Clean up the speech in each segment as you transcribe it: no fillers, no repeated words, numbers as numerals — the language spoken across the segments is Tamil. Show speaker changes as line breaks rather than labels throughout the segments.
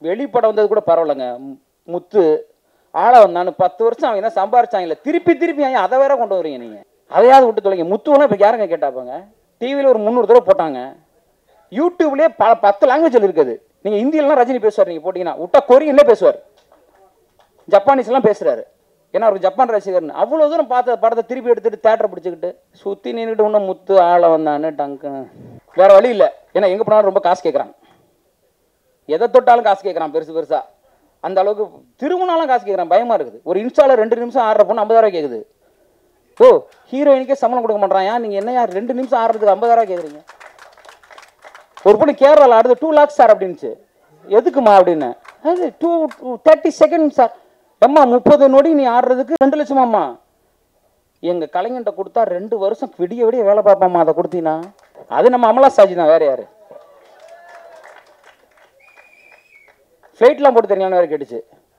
வெளிப்படம் வந்தது கூட பரவாயில்லைங்க. முத்து ஆளை வந்தான்னு 10 வருஷம் அவங்க என்ன சம்பாரிச்சாங்கல்ல, திருப்பி திருப்பி அதை வேற கொண்டு வரீங்க நீங்கள். அதையாவது விட்டு தொலைங்க. முத்துவெல்லாம் இப்போ யாருங்க கேட்டாப்பாங்க? டிவியில் ஒரு 300 தடவை போட்டாங்க. யூடியூப்லேயே 10 லாங்குவேஜில் இருக்குது. நீங்கள் ஹிந்தியிலாம் ரஜினி பேசுவார், நீங்கள் போட்டிங்கன்னா விட்டா கொரியன்லேயே பேசுவார், ஜப்பானீஸ்லாம் பேசுகிறாரு. ஏன்னா அவருக்கு ஜப்பான் ரசிகர்னு. அவ்வளோ தூரம் பார்த்த படத்தை திருப்பி எடுத்துகிட்டு தேட்டரை பிடிச்சிக்கிட்டு சுற்றி நின்றுட்டு இன்னும் முத்து ஆளை வந்தான்னு டங்கு. வேறு வழி இல்லை. ஏன்னா எங்கே போனாலும் ரொம்ப காசு கேட்குறாங்க. எதை தொட்டாலும் காசு கேட்குறான் பெருசு பெருசாக. அந்த அளவுக்கு திருமணம்லாம் காசு கேட்குறான். பயமாக இருக்குது. ஒரு இன்ஸ்டாவில் 2 நிமிஷம் ஆடுற பொண்ணு 50,000 கேட்குது. ஓ, ஹீரோயினுக்கே சம்பளம் கொடுக்க மாட்டான். நீங்கள் என்ன யார் 2 நிமிஷம் ஆடுறதுக்கு 50,000 கேட்குறீங்க? ஒரு பொண்ணு கேரளாவில் ஆடுறது 2 lakhs சார் அப்படின்ச்சு. எதுக்குமா அப்படின்னு. அது 30 seconds சார். அம்மா 30 நொடி நீ ஆடுறதுக்கு 2 லட்சமாம்மா. எங்கள் கலைஞன்ட்ட கொடுத்தா 2 வருஷம் விடிய விடிய வேலை பார்ப்பாம்மா. அதை கொடுத்தீங்கன்னா அது நம்ம அமலா சாஜி தான், வேறு யார்? ஃப்ளைட்லாம் போட்டு தெரியாமல் வேறு கேட்டுச்சு.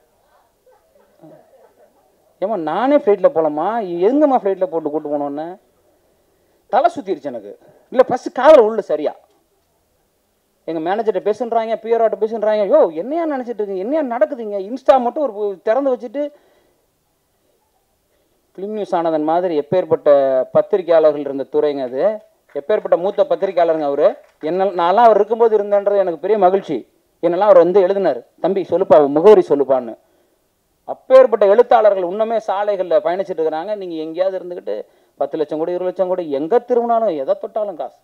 ஏம்மா நானே ஃப்ளைட்டில் போகலாமா? எங்கம்மா ஃப்ளைட்டில் போட்டு கூட்டு போனோன்னு தலை சுற்றிருச்சு எனக்கு. இல்லை ஃபஸ்ட்டு காதில் உள்ள சரியா எங்கள் மேனேஜர்கிட்ட பேசுன்றாங்க, பிஆர்ஓட்ட பேசுன்றாங்க. யோ என்னையா நினச்சிட்டு இருக்கீங்க? என்னையா நடக்குதுங்க? இன்ஸ்டா மட்டும் ஒரு திறந்து வச்சுட்டு ஃபிலிம் நியூஸ் ஆனதன் மாதிரி எப்பேற்பட்ட பத்திரிகையாளர்கள் இருந்த துறைங்க அது. எப்பேற்பட்ட மூத்த பத்திரிகையாளருங்க அவர். நான்லாம் அவர் இருக்கும்போது இருந்தேன்றது எனக்கு பெரிய மகிழ்ச்சி. என்னெல்லாம் அவர் வந்து எழுதினார், தம்பி சொல்லுப்பா முகவரி சொல்லுப்பான்னு. அப்பேற்பட்ட எழுத்தாளர்கள் இன்னுமே சாலைகளில் பயணிச்சுட்டு இருக்கிறாங்க. நீங்கள் எங்கேயாவது இருந்துக்கிட்டு 10 லட்சம் கோடி 20 லட்சம் கோடி எங்கே திரும்பினாலும் எதை தொட்டாலும் காசு.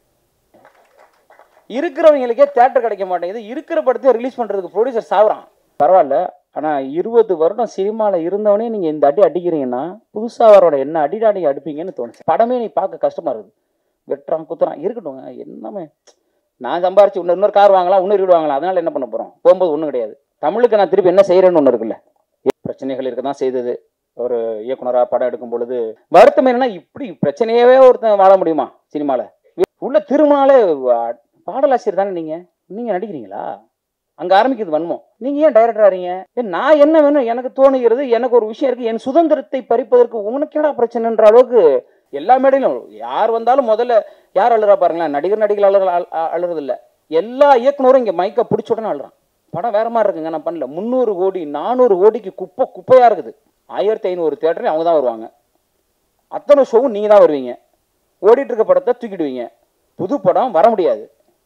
இருக்கிறவங்களுக்கே தேட்டர் கிடைக்க மாட்டேங்குது. இருக்கிற படத்தை ரிலீஸ் பண்ணுறதுக்கு ப்ரொடியூசர் சாவுறான். பரவாயில்ல, ஆனால் 20 வருடம் சினிமாவில் இருந்தவனே நீங்கள் இந்த அடி அடிக்கிறீங்கன்னா புதுசாக அவரோட என்ன அடிடா நீங்கள் அடிப்பீங்கன்னு தோணுச்சு. படமே நீ பார்க்க கஷ்டமாக இருக்குது. வெட்டுறான் குத்துறான் இருக்கட்டும்ங்க. என்னமே நான் சம்பாரிச்சு இன்னொரு கார் வாங்கலாம், இன்னொரு வீடு வாங்கலாம். அதனால என்ன பண்ண போகிறோம்? போகும்போது ஒன்றும் கிடையாது. தமிழுக்கு நான் திருப்பி என்ன செய்கிறேன்னு ஒன்று இருக்குல்ல. பிரச்சனைகள் இருக்க தான் செய்தது. ஒரு இயக்குனராக படம் எடுக்கும் பொழுது வருத்தம் என்னன்னா, இப்படி பிரச்சனையவே ஒருத்தன் வாழ முடியுமா சினிமாவில்? உள்ள திரும்பினாலே பாடலாசிரியர் தானே நீங்கள் நடிக்கிறீங்களா? அங்கே ஆரம்பிக்கிறது வன்மம். நீங்கள் ஏன் டைரக்டர் ஆறீங்க? நான் என்ன வேணும் எனக்கு தோணுகிறது. எனக்கு ஒரு விஷயம் இருக்குது. என் சுதந்திரத்தை பறிப்பதற்கு உனக்கேடா பிரச்சனைன்ற அளவுக்கு எல்லா மேடையிலும் யார் வந்தாலும் முதல்ல யார் அழுறா பாருங்களேன். நடிகர்கள் அழுறது இல்லை. எல்லா இயக்குனரும் இங்கே மைக்கை பிடிச்ச உடனே அழுறான். படம் வேற மாதிரி இருக்குங்க. நான் பண்ணல. 300 கோடி 400 கோடிக்கு குப்பையாக இருக்குது. 1500 தேட்டரையும் அவங்க தான் வருவாங்க. அத்தனை ஷோவும் நீங்கள் தான் வருவீங்க. ஓடிட்டு இருக்க படத்தை தூக்கிடுவீங்க. புது படம் வர முடியாது.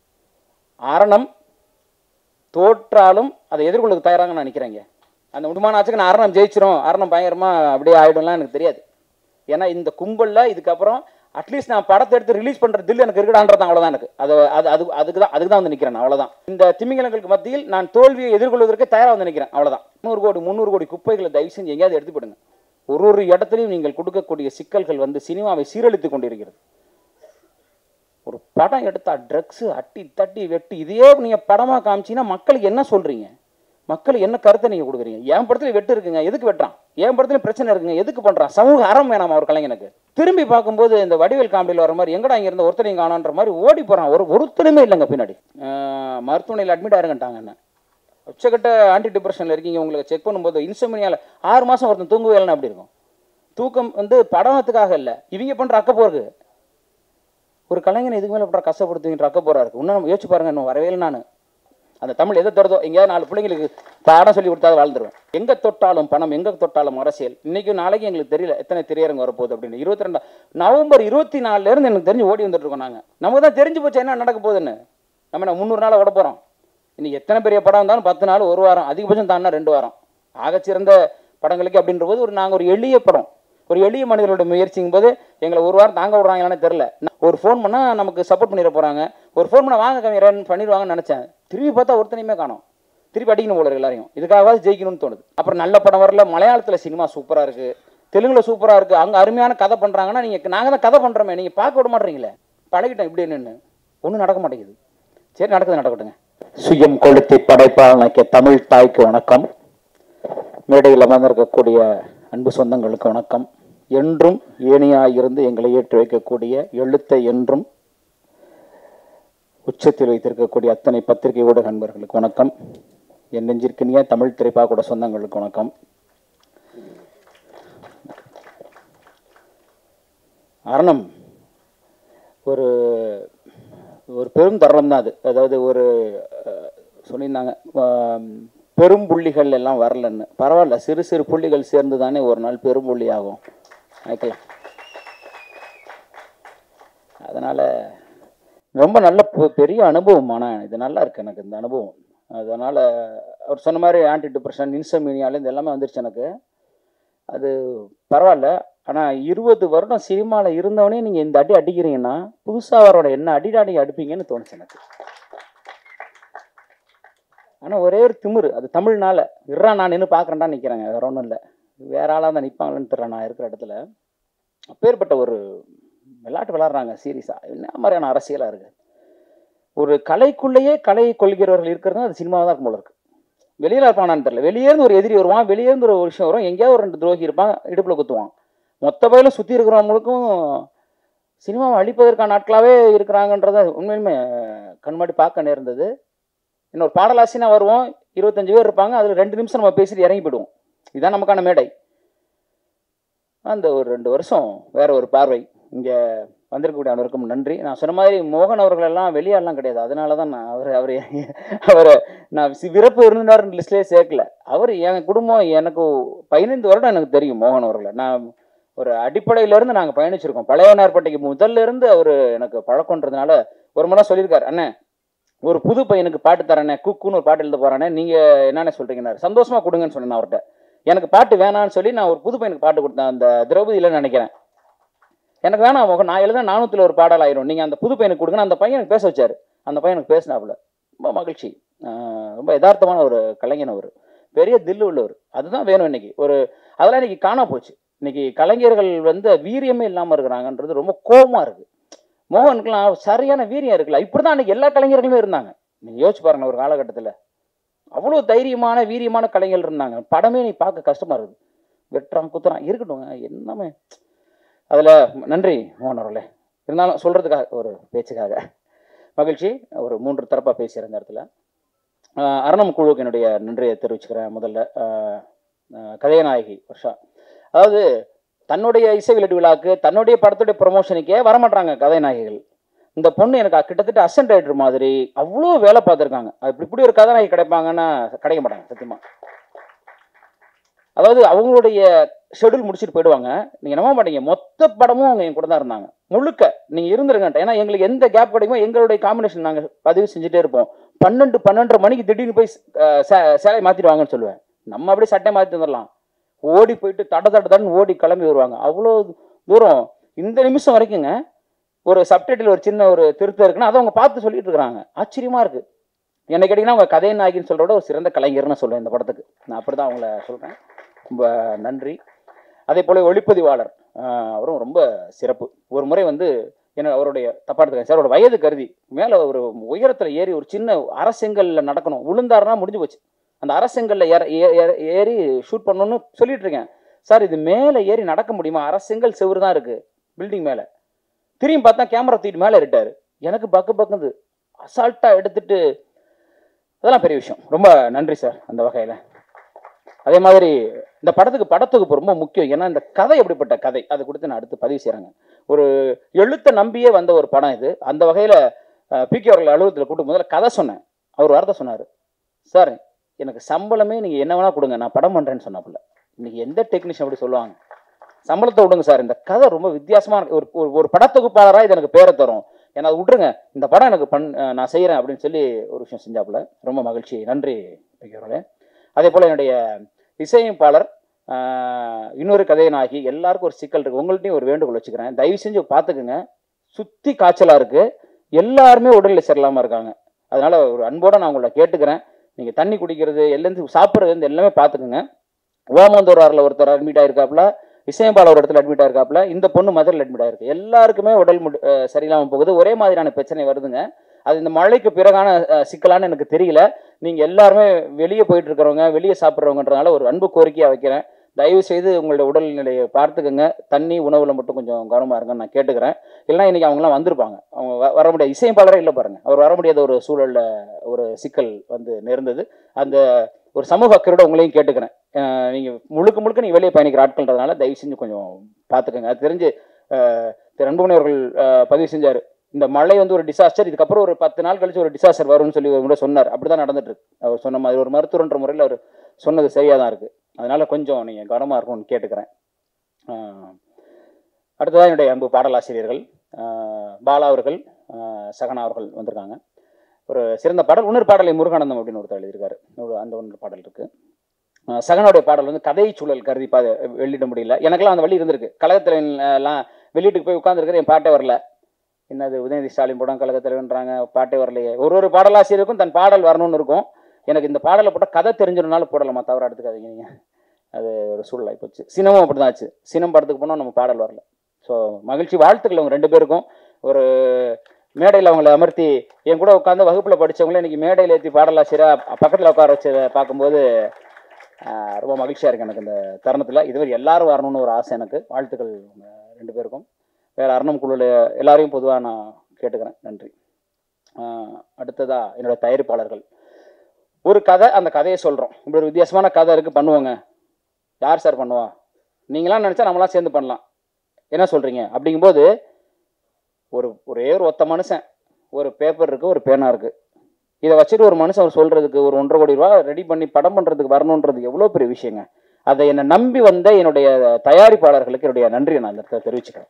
அரணம் தோற்றாலும் அதை எதிர்கொள்ள தயாராக நான் நினைக்கிறேங்க. அந்த முடிமான ஆச்சுக்கு நான் அரணம் ஜெயிச்சிரும், அரணம் பயங்கரமாக அப்படியே ஆகிடும்லாம் எனக்கு தெரியாது. ஏன்னா இந்த கும்பலில் இதுக்கப்புறம் அட்லீஸ்ட் நான் படத்தை எடுத்து ரிலீஸ் பண்ணுற தில் எனக்கு இருக்கடான்றது அவ்வளோதான். எனக்கு அதுக்கு தான் வந்து நிற்கிறேன். அவ்வளோதான். இந்த திமிங்கலங்களுக்கு மத்தியில் நான் தோல்வியை எதிர்கொள்வதற்கு தயாராக வந்து நிற்கிறேன். அவ்வளோதான். 100 கோடி 300 கோடி குப்பைகளை தயவு செஞ்சு எங்கேயாவது எடுத்துப்படுங்க. ஒரு இடத்துலையும் நீங்கள் கொடுக்கக்கூடிய சிக்கல்கள் வந்து சினிமாவை சீரழித்து கொண்டிருக்கிறது. ஒரு படம் எடுத்தா ட்ரக்ஸு அட்டி தட்டி வெட்டி இதையே நீங்கள் படமாக காமிச்சிங்கன்னா மக்களுக்கு என்ன சொல்கிறீங்க? மக்களுக்கு என்ன கருத்தை நீங்கள் கொடுக்குறீங்க? என் படத்துல வெட்டு இருக்குங்க, எதுக்கு வெட்டுறான்? என் படத்துல பிரச்சனை இருக்குங்க, எதுக்கு பண்ணுறான்? சமூக அறம் வேணாமா ஒரு கலைஞனுக்கு? திரும்பி பார்க்கும்போது இந்த வடிவேல் காமெடியில் வர மாதிரி எங்கடா இங்கே இருந்த ஒருத்தனையும் காணோன்ற மாதிரி ஓடி போகிறான். ஒருத்தருமே இல்லைங்க. பின்னாடி மருத்துவமனையில் அட்மிட் ஆயிருங்கட்டாங்க. என்ன உச்சக்கட்ட ஆன்டி டிப்ரெஷனில் இருக்கீங்க. உங்களுக்கு செக் பண்ணும்போது இன்சோம்னியாவில் 6 மாதம் ஒருத்தன் தூங்கவே இல்லைன்னு அப்படி இருக்கும். தூக்கம் வந்து படத்துக்காக இல்லை, இவங்க பண்ணுற அக்கப்போருக்கு. ஒரு கலைஞனை இதுக்கு மேலே பண்ணுற கஷ்டப்படுத்துகின்ற அக்கப்போரா இருக்குது. இன்னும் யோசிச்சு பாருங்க. இன்னும் வரவே இல்லை. நான் அந்த தமிழ் எதை தருதோ எங்கேயாவது 4 பிள்ளைங்களுக்கு பாடம் சொல்லி கொடுத்தாது வாழ்ந்துருவேன். எங்கே தொட்டாலும் பணம், எங்கே தொட்டாலும் அரசியல். இன்றைக்கும் நாளைக்கு எங்களுக்கு தெரியல எத்தனை திரையரங்கு வரப்போகுது அப்படின்னு. 22 நவம்பர் 24 எனக்கு தெரிஞ்சு ஓடி வந்துட்டு இருக்கோம். நாங்கள் நமக்கு தான் தெரிஞ்சு போச்சு என்ன நடக்க போகுதுன்னு. நம்ம 300 நாள் ஓட போகிறோம். இன்னைக்கு எத்தனை பெரிய படம் இருந்தாலும் 10 நாள் 1 வாரம், அதிகபட்சம் தாண்டா 2 வாரம். ஆகச்சிறந்த படங்களுக்கு அப்படின்ற போது நாங்கள் ஒரு எளிய படம், ஒரு எளிய மனிதர்களோட முயற்சிங்கும் போது எங்களை 1 வாரம் தாங்க விடுறாங்களான்னு தெரில. ஒரு ஃபோன் பண்ணால் நமக்கு சப்போர்ட் பண்ணிட போகிறாங்க. ஒரு ஃபோன் பண்ணால் வாங்க கம்மி பண்ணிடுவாங்கன்னு நினச்சேன். திரும்பி பார்த்தா ஒருத்தனையுமே காணும். திருப்பி அடிக்கணும் போல எல்லாரையும். இதுக்காகவாது ஜெயிக்கணும்னு தோணுது. அப்புறம் நல்ல படம் வரல. மலையாளத்தில் சினிமா சூப்பராக இருக்குது, தெலுங்கில் சூப்பராக இருக்குது. அங்கே அருமையான கதை பண்ணுறாங்கன்னா நாங்கள் தான் கதை பண்ணுறோமே, நீங்கள் பார்க்க விட மாட்டீங்களே. பழகிட்டோம் இப்படி என்னன்னு. ஒன்றும் நடக்க மாட்டேங்குது. சரி நடக்கட்டுங்க. சுயம் கொளுத்தி படைப்பாளனாக்கிய தமிழ் தாய்க்கு வணக்கம். மேடையில் அமர்ந்திருக்கக்கூடிய அன்பு சொந்தங்களுக்கு வணக்கம். என்றும் ஏணியாயிருந்து எங்களை ஏற்றி வைக்கக்கூடிய, எழுத்தை என்றும் உச்சத்தில் வைத்திருக்கக்கூடிய அத்தனை பத்திரிகை ஊடக நண்பர்களுக்கு வணக்கம். என் நெஞ்சிற்கினிய தமிழ் திரைப்பாக்கூட சொந்தங்களுக்கு வணக்கம். அரணம் ஒரு பெரும் தருணம் தான் அது. அதாவது ஒரு சொல்லியிருந்தாங்க, பெரும் புள்ளிகள் எல்லாம் வரலன்னு. பரவாயில்ல, சிறு சிறு புள்ளிகள் சேர்ந்து தானே ஒரு நாள் பெரும் புள்ளி ஆகும், நினைக்கலாம். அதனால் ரொம்ப நல்ல பெரிய அனுபவம். ஆனால் இது நல்லா இருக்குது எனக்கு இந்த அனுபவம். அதனால் அவர் சொன்ன மாதிரி ஆன்டி டிப்ரெஷன், இன்சோம்னியால இது எல்லாமே வந்துருச்சு எனக்கு. அது பரவாயில்ல. ஆனால் 20 வருடம் சினிமாவில் இருந்தவனே நீங்கள் இந்த அடி அடிக்கிறீங்கன்னா புதுசாக அவரோட என்ன அடிடாடி அடிப்பீங்கன்னு தோணுச்சு எனக்கு. ஆனால் ஒரே ஒரு திமிரு, அது தமிழ்னால நான் நின்று பார்க்குறேன்டா நிற்கிறேங்க, வேற ஒன்றும் இல்லை. வேற ஆளாக தான் நிற்பாங்களேன்னு தெரில நான் இருக்கிற இடத்துல. அப்பேற்பட்ட ஒரு விளையாட்டு விளாட்றாங்க சீரியஸாக. என்ன மாதிரியான அரசியலாக இருக்குது? ஒரு கலைக்குள்ளேயே கலை கொள்கிறவர்கள் இருக்கிறது அது சினிமாவாக தான் இருக்கும் போல இருக்குது. வெளியில் இருப்பானான்னு தெரியல. வெளியேருந்து ஒரு எதிரி வருவான், வெளியேருந்து ஒரு விஷயம் வரும், எங்கேயாவது ஒரு 2 துரோகி இருப்பான், இடுப்பில் குத்துவான். மொத்த பயிலும் சுற்றி இருக்கிறவங்களுக்கும் சினிமாவை அழிப்பதற்கான நாட்களாகவே இருக்கிறாங்கன்றத உண்மையிலுமே கண்மாடி பார்க்க நேர்ந்தது. இன்னொரு பாடலாசினா வருவோம், 25 பேர் இருப்பாங்க, அதில் 2 நிமிஷம் நம்ம பேசிட்டு இறங்கி போயிடுவோம். இதுதான் நமக்கான மேடை. அந்த ஒரு 2 வருஷம் வேற ஒரு பார்வை. இங்கே வந்திருக்கக்கூடிய அனைவருக்கும் நன்றி. நான் சொன்ன மாதிரி மோகன் அவர்களெல்லாம் வெளியாடலாம் கிடையாது. அதனால தான் நான் அவரை நான் விருப்ப இருந்தார் லிஸ்ட்லேயே சேர்க்கல. அவர் என் குடும்பம், எனக்கு 15 வருடம் எனக்கு தெரியும் மோகன் அவர்களை. நான் ஒரு அடிப்படையிலேருந்து நாங்கள் பயணிச்சிருக்கோம். பழையவனார்பேட்டைக்கு முதல்ல இருந்து அவர் எனக்கு பழக்கன்றதுனால ஒரு முறை சொல்லியிருக்காரு, அண்ணே ஒரு புது பையனுக்கு பாட்டு தரேண்ணே, குக்குன்னு ஒரு பாட்டு எழுத போகிறானே, நீங்கள் என்னென்ன சொல்கிறீங்கன்னாரு. சந்தோஷமாக கொடுங்கன்னு சொன்னேன் அவர்கிட்ட. எனக்கு பாட்டு வேணான்னு சொல்லி நான் ஒரு புது பையனுக்கு பாட்டு கொடுத்தேன், அந்த திரௌபதியில் நினைக்கிறேன். எனக்கு வேணாம் மோகன், நான் எழுத 400 ஒரு பாடல் ஆயிரும், நீங்கள் அந்த புது பையனுக்கு கொடுங்கன்னு அந்த பையனுக்கு பேச வச்சார். அந்த பையனுக்கு பேசினாப்புல. ரொம்ப மகிழ்ச்சி. ரொம்ப யதார்த்தமான ஒரு கலைஞன் அவர், பெரிய தில்லு உள்ளவர். அதுதான் வேணும் இன்னைக்கு. அதெல்லாம் இன்னைக்கு காணா போச்சு. இன்னைக்கு கலைஞர்கள் வீரியமே இல்லாமல் இருக்கிறாங்கன்றது ரொம்ப கோபமாக இருக்குது. மோகனுக்குலாம் சரியான வீரியம் இருக்குல்ல. இப்படி தான் அன்றைக்கி எல்லா கலைஞர்களுமே இருந்தாங்க. நீங்கள் யோசிச்சு பாருங்கள், ஒரு காலகட்டத்தில் அவ்வளோ தைரியமான வீரியமான கலைஞர்கள் இருந்தாங்க. படமே நீ பார்க்க கஷ்டமாக இருக்குது. வெட்டுறான் குத்துறான் இருக்கட்டும்ங்க, என்னமே. அதில் நன்றி மோகன் அவர்களே. இருந்தாலும் சொல்கிறதுக்காக ஒரு பேச்சுக்காக மகிழ்ச்சி. ஒரு 3 தரப்பாக பேசுகிற இந்த இடத்துல அரணம் குழுவுக்கு என்னுடைய நன்றியை தெரிவிச்சுக்கிறேன். முதல்ல கதைநாயகி வர்ஷா, அதாவது தன்னுடைய இசை வெளியீட்டு விழாக்கு, தன்னுடைய படத்துடைய ப்ரொமோஷனுக்கே வரமாட்டாங்க கதைநாயகிகள். இந்த பொண்ணு எனக்கு கிட்டத்தட்ட அசிஸ்டன்ட் ரைட்டர் மாதிரி அவ்வளோ வேலை பார்த்துருக்காங்க. அது இப்படி ஒரு கதாநாயகி கிடைப்பாங்கன்னா கிடைக்க மாட்டாங்க சத்தியமாக. அதாவது அவங்களுடைய ஷெடியூல் முடிச்சுட்டு போயிடுவாங்க. நீங்கள் நம்ப மாட்டீங்க, மொத்த படமும் அவங்க என் கூட தான் இருந்தாங்க முழுக்க. நீங்கள் இருந்துருங்கன்ட்ட. ஏன்னா எங்களுக்கு எந்த கேப் கிடைக்குமோ எங்களுடைய காம்பினேஷன் நாங்கள் பதிவு செஞ்சுட்டே இருப்போம். 12-12:30 மணிக்கு திடீர்னு போய் சேலை மாற்றிடுவாங்கன்னு சொல்லுவேன். நம்ம அப்படியே சட்டை மாற்றி வந்துடலாம். ஓடி போயிட்டு தடன்னு ஓடி கிளம்பி வருவாங்க. அவ்வளோ தூரம் இந்த நிமிஷம் வரைக்குங்க ஒரு சப்டைட்டில் ஒரு சின்ன ஒரு திருத்தம் இருக்குன்னா அதை அவங்க பார்த்து சொல்லிட்டு இருக்கிறாங்க. ஆச்சரியமா இருக்கு. என்ன கேட்டிங்கன்னா அவங்க கதை நாயகின்னு சொல்கிறோட ஒரு சிறந்த கலைஞர்னு சொல்லுவேன் இந்த படத்துக்கு. நான் அப்படி தான் அவங்கள சொல்கிறேன். ரொம்ப நன்றி. அதே போல் ஒளிப்பதிவாளர் அவரும் ரொம்ப சிறப்பு. ஒரு முறை என்ன அவருடைய தப்பா எடுத்துக்கேன் சார், அவரோட வயது கருதி மேலே ஒரு உயரத்தில் ஏறி ஒரு சின்ன அரசெங்கல்ல நடக்கணும், விழுந்தாருன்னா முடிஞ்சு போச்சு. அந்த அரசெங்கல்ல ஏறி ஷூட் பண்ணணும்னு சொல்லிட்டு இருக்கேன். சார் இது மேலே ஏறி நடக்க முடியுமா? அரசெங்கல் செவ்வறு தான் இருக்குது பில்டிங் மேலே. திரும்பி பார்த்தா கேமரா தூக்கிட்டு மேலே ஏறிட்டாரு. எனக்கு பக்குது அசால்ட்டாக எடுத்துட்டு, அதெல்லாம் பெரிய விஷயம். ரொம்ப நன்றி சார் அந்த வகையில். அதே மாதிரி இந்த படத்துக்கு ரொம்ப முக்கியம். ஏன்னா இந்த கதை எப்படிப்பட்ட கதை, அதை கொடுத்து நான் அடுத்து பதிவு செய்கிறேங்க. ஒரு எழுத்தை நம்பியே வந்த ஒரு படம் இது. அந்த வகையில் பிகே அவர்கள் அலுவலகத்தில் கூப்பிட்டு முதல்ல கதை சொன்னேன். அவர் வார்த்தை சொன்னார், சார் எனக்கு சம்பளமே நீங்கள் என்ன வேணால் கொடுங்க, நான் படம் பண்ணுறேன்னு சொன்னாப்புல. இன்னைக்கு எந்த டெக்னீஷியன் அப்படி சொல்லுவாங்க? சம்பளத்தை விடுங்க சார், இந்த கதை ரொம்ப வித்தியாசமான ஒரு படத்தொகுப்பாளராக இது எனக்கு பேரை தரும், ஏன்னா அதை விட்டுருங்க, இந்த படம் எனக்கு நான் செய்கிறேன் அப்படின்னு சொல்லி ஒரு விஷயம் செஞ்சாப்புல. ரொம்ப மகிழ்ச்சி. நன்றி பிகே அவர்களே. அதே போல் என்னுடைய இசையமைப்பாளர் இன்னொரு கதைநாயகி, எல்லாருக்கும் ஒரு சிக்கல் இருக்குது. உங்கள்கிட்டையும் ஒரு வேண்டுகோள் வச்சுக்கிறேன், தயவு செஞ்சு பார்த்துக்குங்க. சுற்றி காய்ச்சலாக இருக்குது, எல்லாருமே உடலில் சரியில்லாமல் இருக்காங்க. அதனால் ஒரு அன்போடு நான் உங்களை கேட்டுக்கிறேன், நீங்கள் தண்ணி குடிக்கிறது எல்லேருந்து சாப்பிட்றது எல்லாமே பார்த்துக்குங்க. ஓமந்தூராரில் ஒருத்தர் அட்மிட் ஆகிருக்காப்புல, இசையமைப்பாளர் ஒரு இடத்துல அட்மிட் ஆகிருக்காப்புல, இந்த பொண்ணு மதுரையில் அட்மிட் ஆகிருக்கு. எல்லாருக்குமே உடல் சரியில்லாமல் போகுது, ஒரே மாதிரியான பிரச்சனை வருதுங்க. அது இந்த மழைக்கு பிறகான சிக்கலான்னு எனக்கு தெரியல. நீங்கள் எல்லாருமே வெளியே போயிட்டு இருக்கிறவங்க, வெளியே சாப்பிட்றவங்கன்றதுனால ஒரு அன்பு கோரிக்கையாக வைக்கிறேன், தயவு செய்து உங்களோட உடல்நிலையை பார்த்துக்கோங்க. தண்ணி உணவில் மட்டும் கொஞ்சம் கவனமாக இருங்கன்னு நான் கேட்டுக்கிறேன். இல்லைனா இன்றைக்கி அவங்களாம் வந்திருப்பாங்க, அவங்க வர முடியாது. இசையமைப்பாளரே இல்லை பாருங்கள், அவர் வர முடியாத ஒரு சூழலில் ஒரு சிக்கல் நேர்ந்தது. அந்த ஒரு சமூக அக்கறையோட உங்களையும் கேட்டுக்கிறேன். நீங்கள் முழுக்க நீங்கள் வெளியே பயணிக்கிற ஆட்கள்ன்றதுனால தயவு செஞ்சு கொஞ்சம் பார்த்துக்கோங்க. அது தெரிஞ்சு திரு அன்புமணி அவர்கள் பதிவு செஞ்சார், இந்த மழை வந்து ஒரு டிசாஸ்டர், இதுக்கப்புறம் ஒரு 10 நாள் கழிச்சு ஒரு டிசாஸ்டர் வரும்னு சொல்லி கூட சொன்னார். அப்படிதான் நடந்துட்டு இருக்கு. அவர் சொன்ன மாதிரி ஒரு மருத்துவன்ற முறையில் அவர் சொன்னது சரியாக தான் இருக்கு. அதனால கொஞ்சம் நீங்கள் கவனமாக இருக்கும்னு கேட்டுக்கிறேன். அடுத்ததான் என்னுடைய அன்பு பாடலாசிரியர்கள் பாலா அவர்கள், சகனா அவர்கள் வந்திருக்காங்க. ஒரு சிறந்த பாடல், இன்னொரு பாடலை முருகானந்தம் அப்படின்னு ஒருத்தர் எழுதியிருக்காரு. அந்த ஒன்று பாடல் இருக்கு. சகனுடைய பாடல் வந்து கதை சூழல் கருதி வெளியிட முடியல. எனக்கெல்லாம் அந்த வழி இருந்திருக்கு. கழகத்திலாம் வெளியீட்டுக்கு போய் உட்காந்துருக்கிற என் பாட்டே வரல. என்னது உதயநிதி ஸ்டாலின் படம் கழகத்தலைவன்றாங்க, பாட்டே வரலையே. ஒரு பாடலாசிரியருக்கும் தன் பாடல் வரணும்னு இருக்கும். எனக்கு இந்த பாடலை போட்டால் கதை தெரிஞ்சிருந்தாலும் போடலாமா, தவறு எடுத்துக்காதீங்க நீங்கள். அது ஒரு சூழலாகி போச்சு. சினமும் அப்படி தான் ஆச்சு. சினம் படத்துக்கு போனால் நம்ம பாடல் வரல. ஸோ மகிழ்ச்சி, வாழ்த்துக்கள் அவங்க 2 பேருக்கும். ஒரு மேடையில் அவங்கள அமர்த்தி என் கூட உட்காந்து வகுப்பில் படித்தவங்களே இன்றைக்கி மேடையில் ஏற்றி பாடலாசிரியராக பக்கத்தில் உட்கார வச்சதை பார்க்கும்போது ரொம்ப மகிழ்ச்சியாக இருக்குது எனக்கு இந்த தருணத்தில். இதுவரை எல்லாரும் வரணும்னு ஒரு ஆசை எனக்கு. வாழ்த்துக்கள் 2 பேருக்கும். வேறு அரணம் குழுவில் எல்லாரையும் பொதுவாக நான் கேட்டுக்கிறேன். நன்றி. அடுத்ததாக என்னோடய தயாரிப்பாளர்கள், ஒரு கதை, அந்த கதையை சொல்கிறோம். இப்படி ஒரு வித்தியாசமான கதை இருக்குது, பண்ணுவோங்க. யார் சார் பண்ணுவா? நீங்களாம் நினச்சா நம்மளாம் சேர்ந்து பண்ணலாம். என்ன சொல்கிறீங்க? அப்படிங்கும்போது ஒரே ஒரு ஒத்த மனுஷன், ஒரு பேப்பர் இருக்குது, ஒரு பேனா இருக்குது. இதை வச்சுட்டு ஒரு மனுஷன் அவர் சொல்கிறதுக்கு ஒரு 1.5 கோடி ரூபா ரெடி பண்ணி படம் பண்ணுறதுக்கு வரணுன்றது எவ்வளோ பெரிய விஷயங்க. அதை என்னை நம்பி வந்த என்னுடைய தயாரிப்பாளர்களுக்கு என்னுடைய நன்றியை நான் அந்த இடத்துல தெரிவிச்சுக்கிறேன்.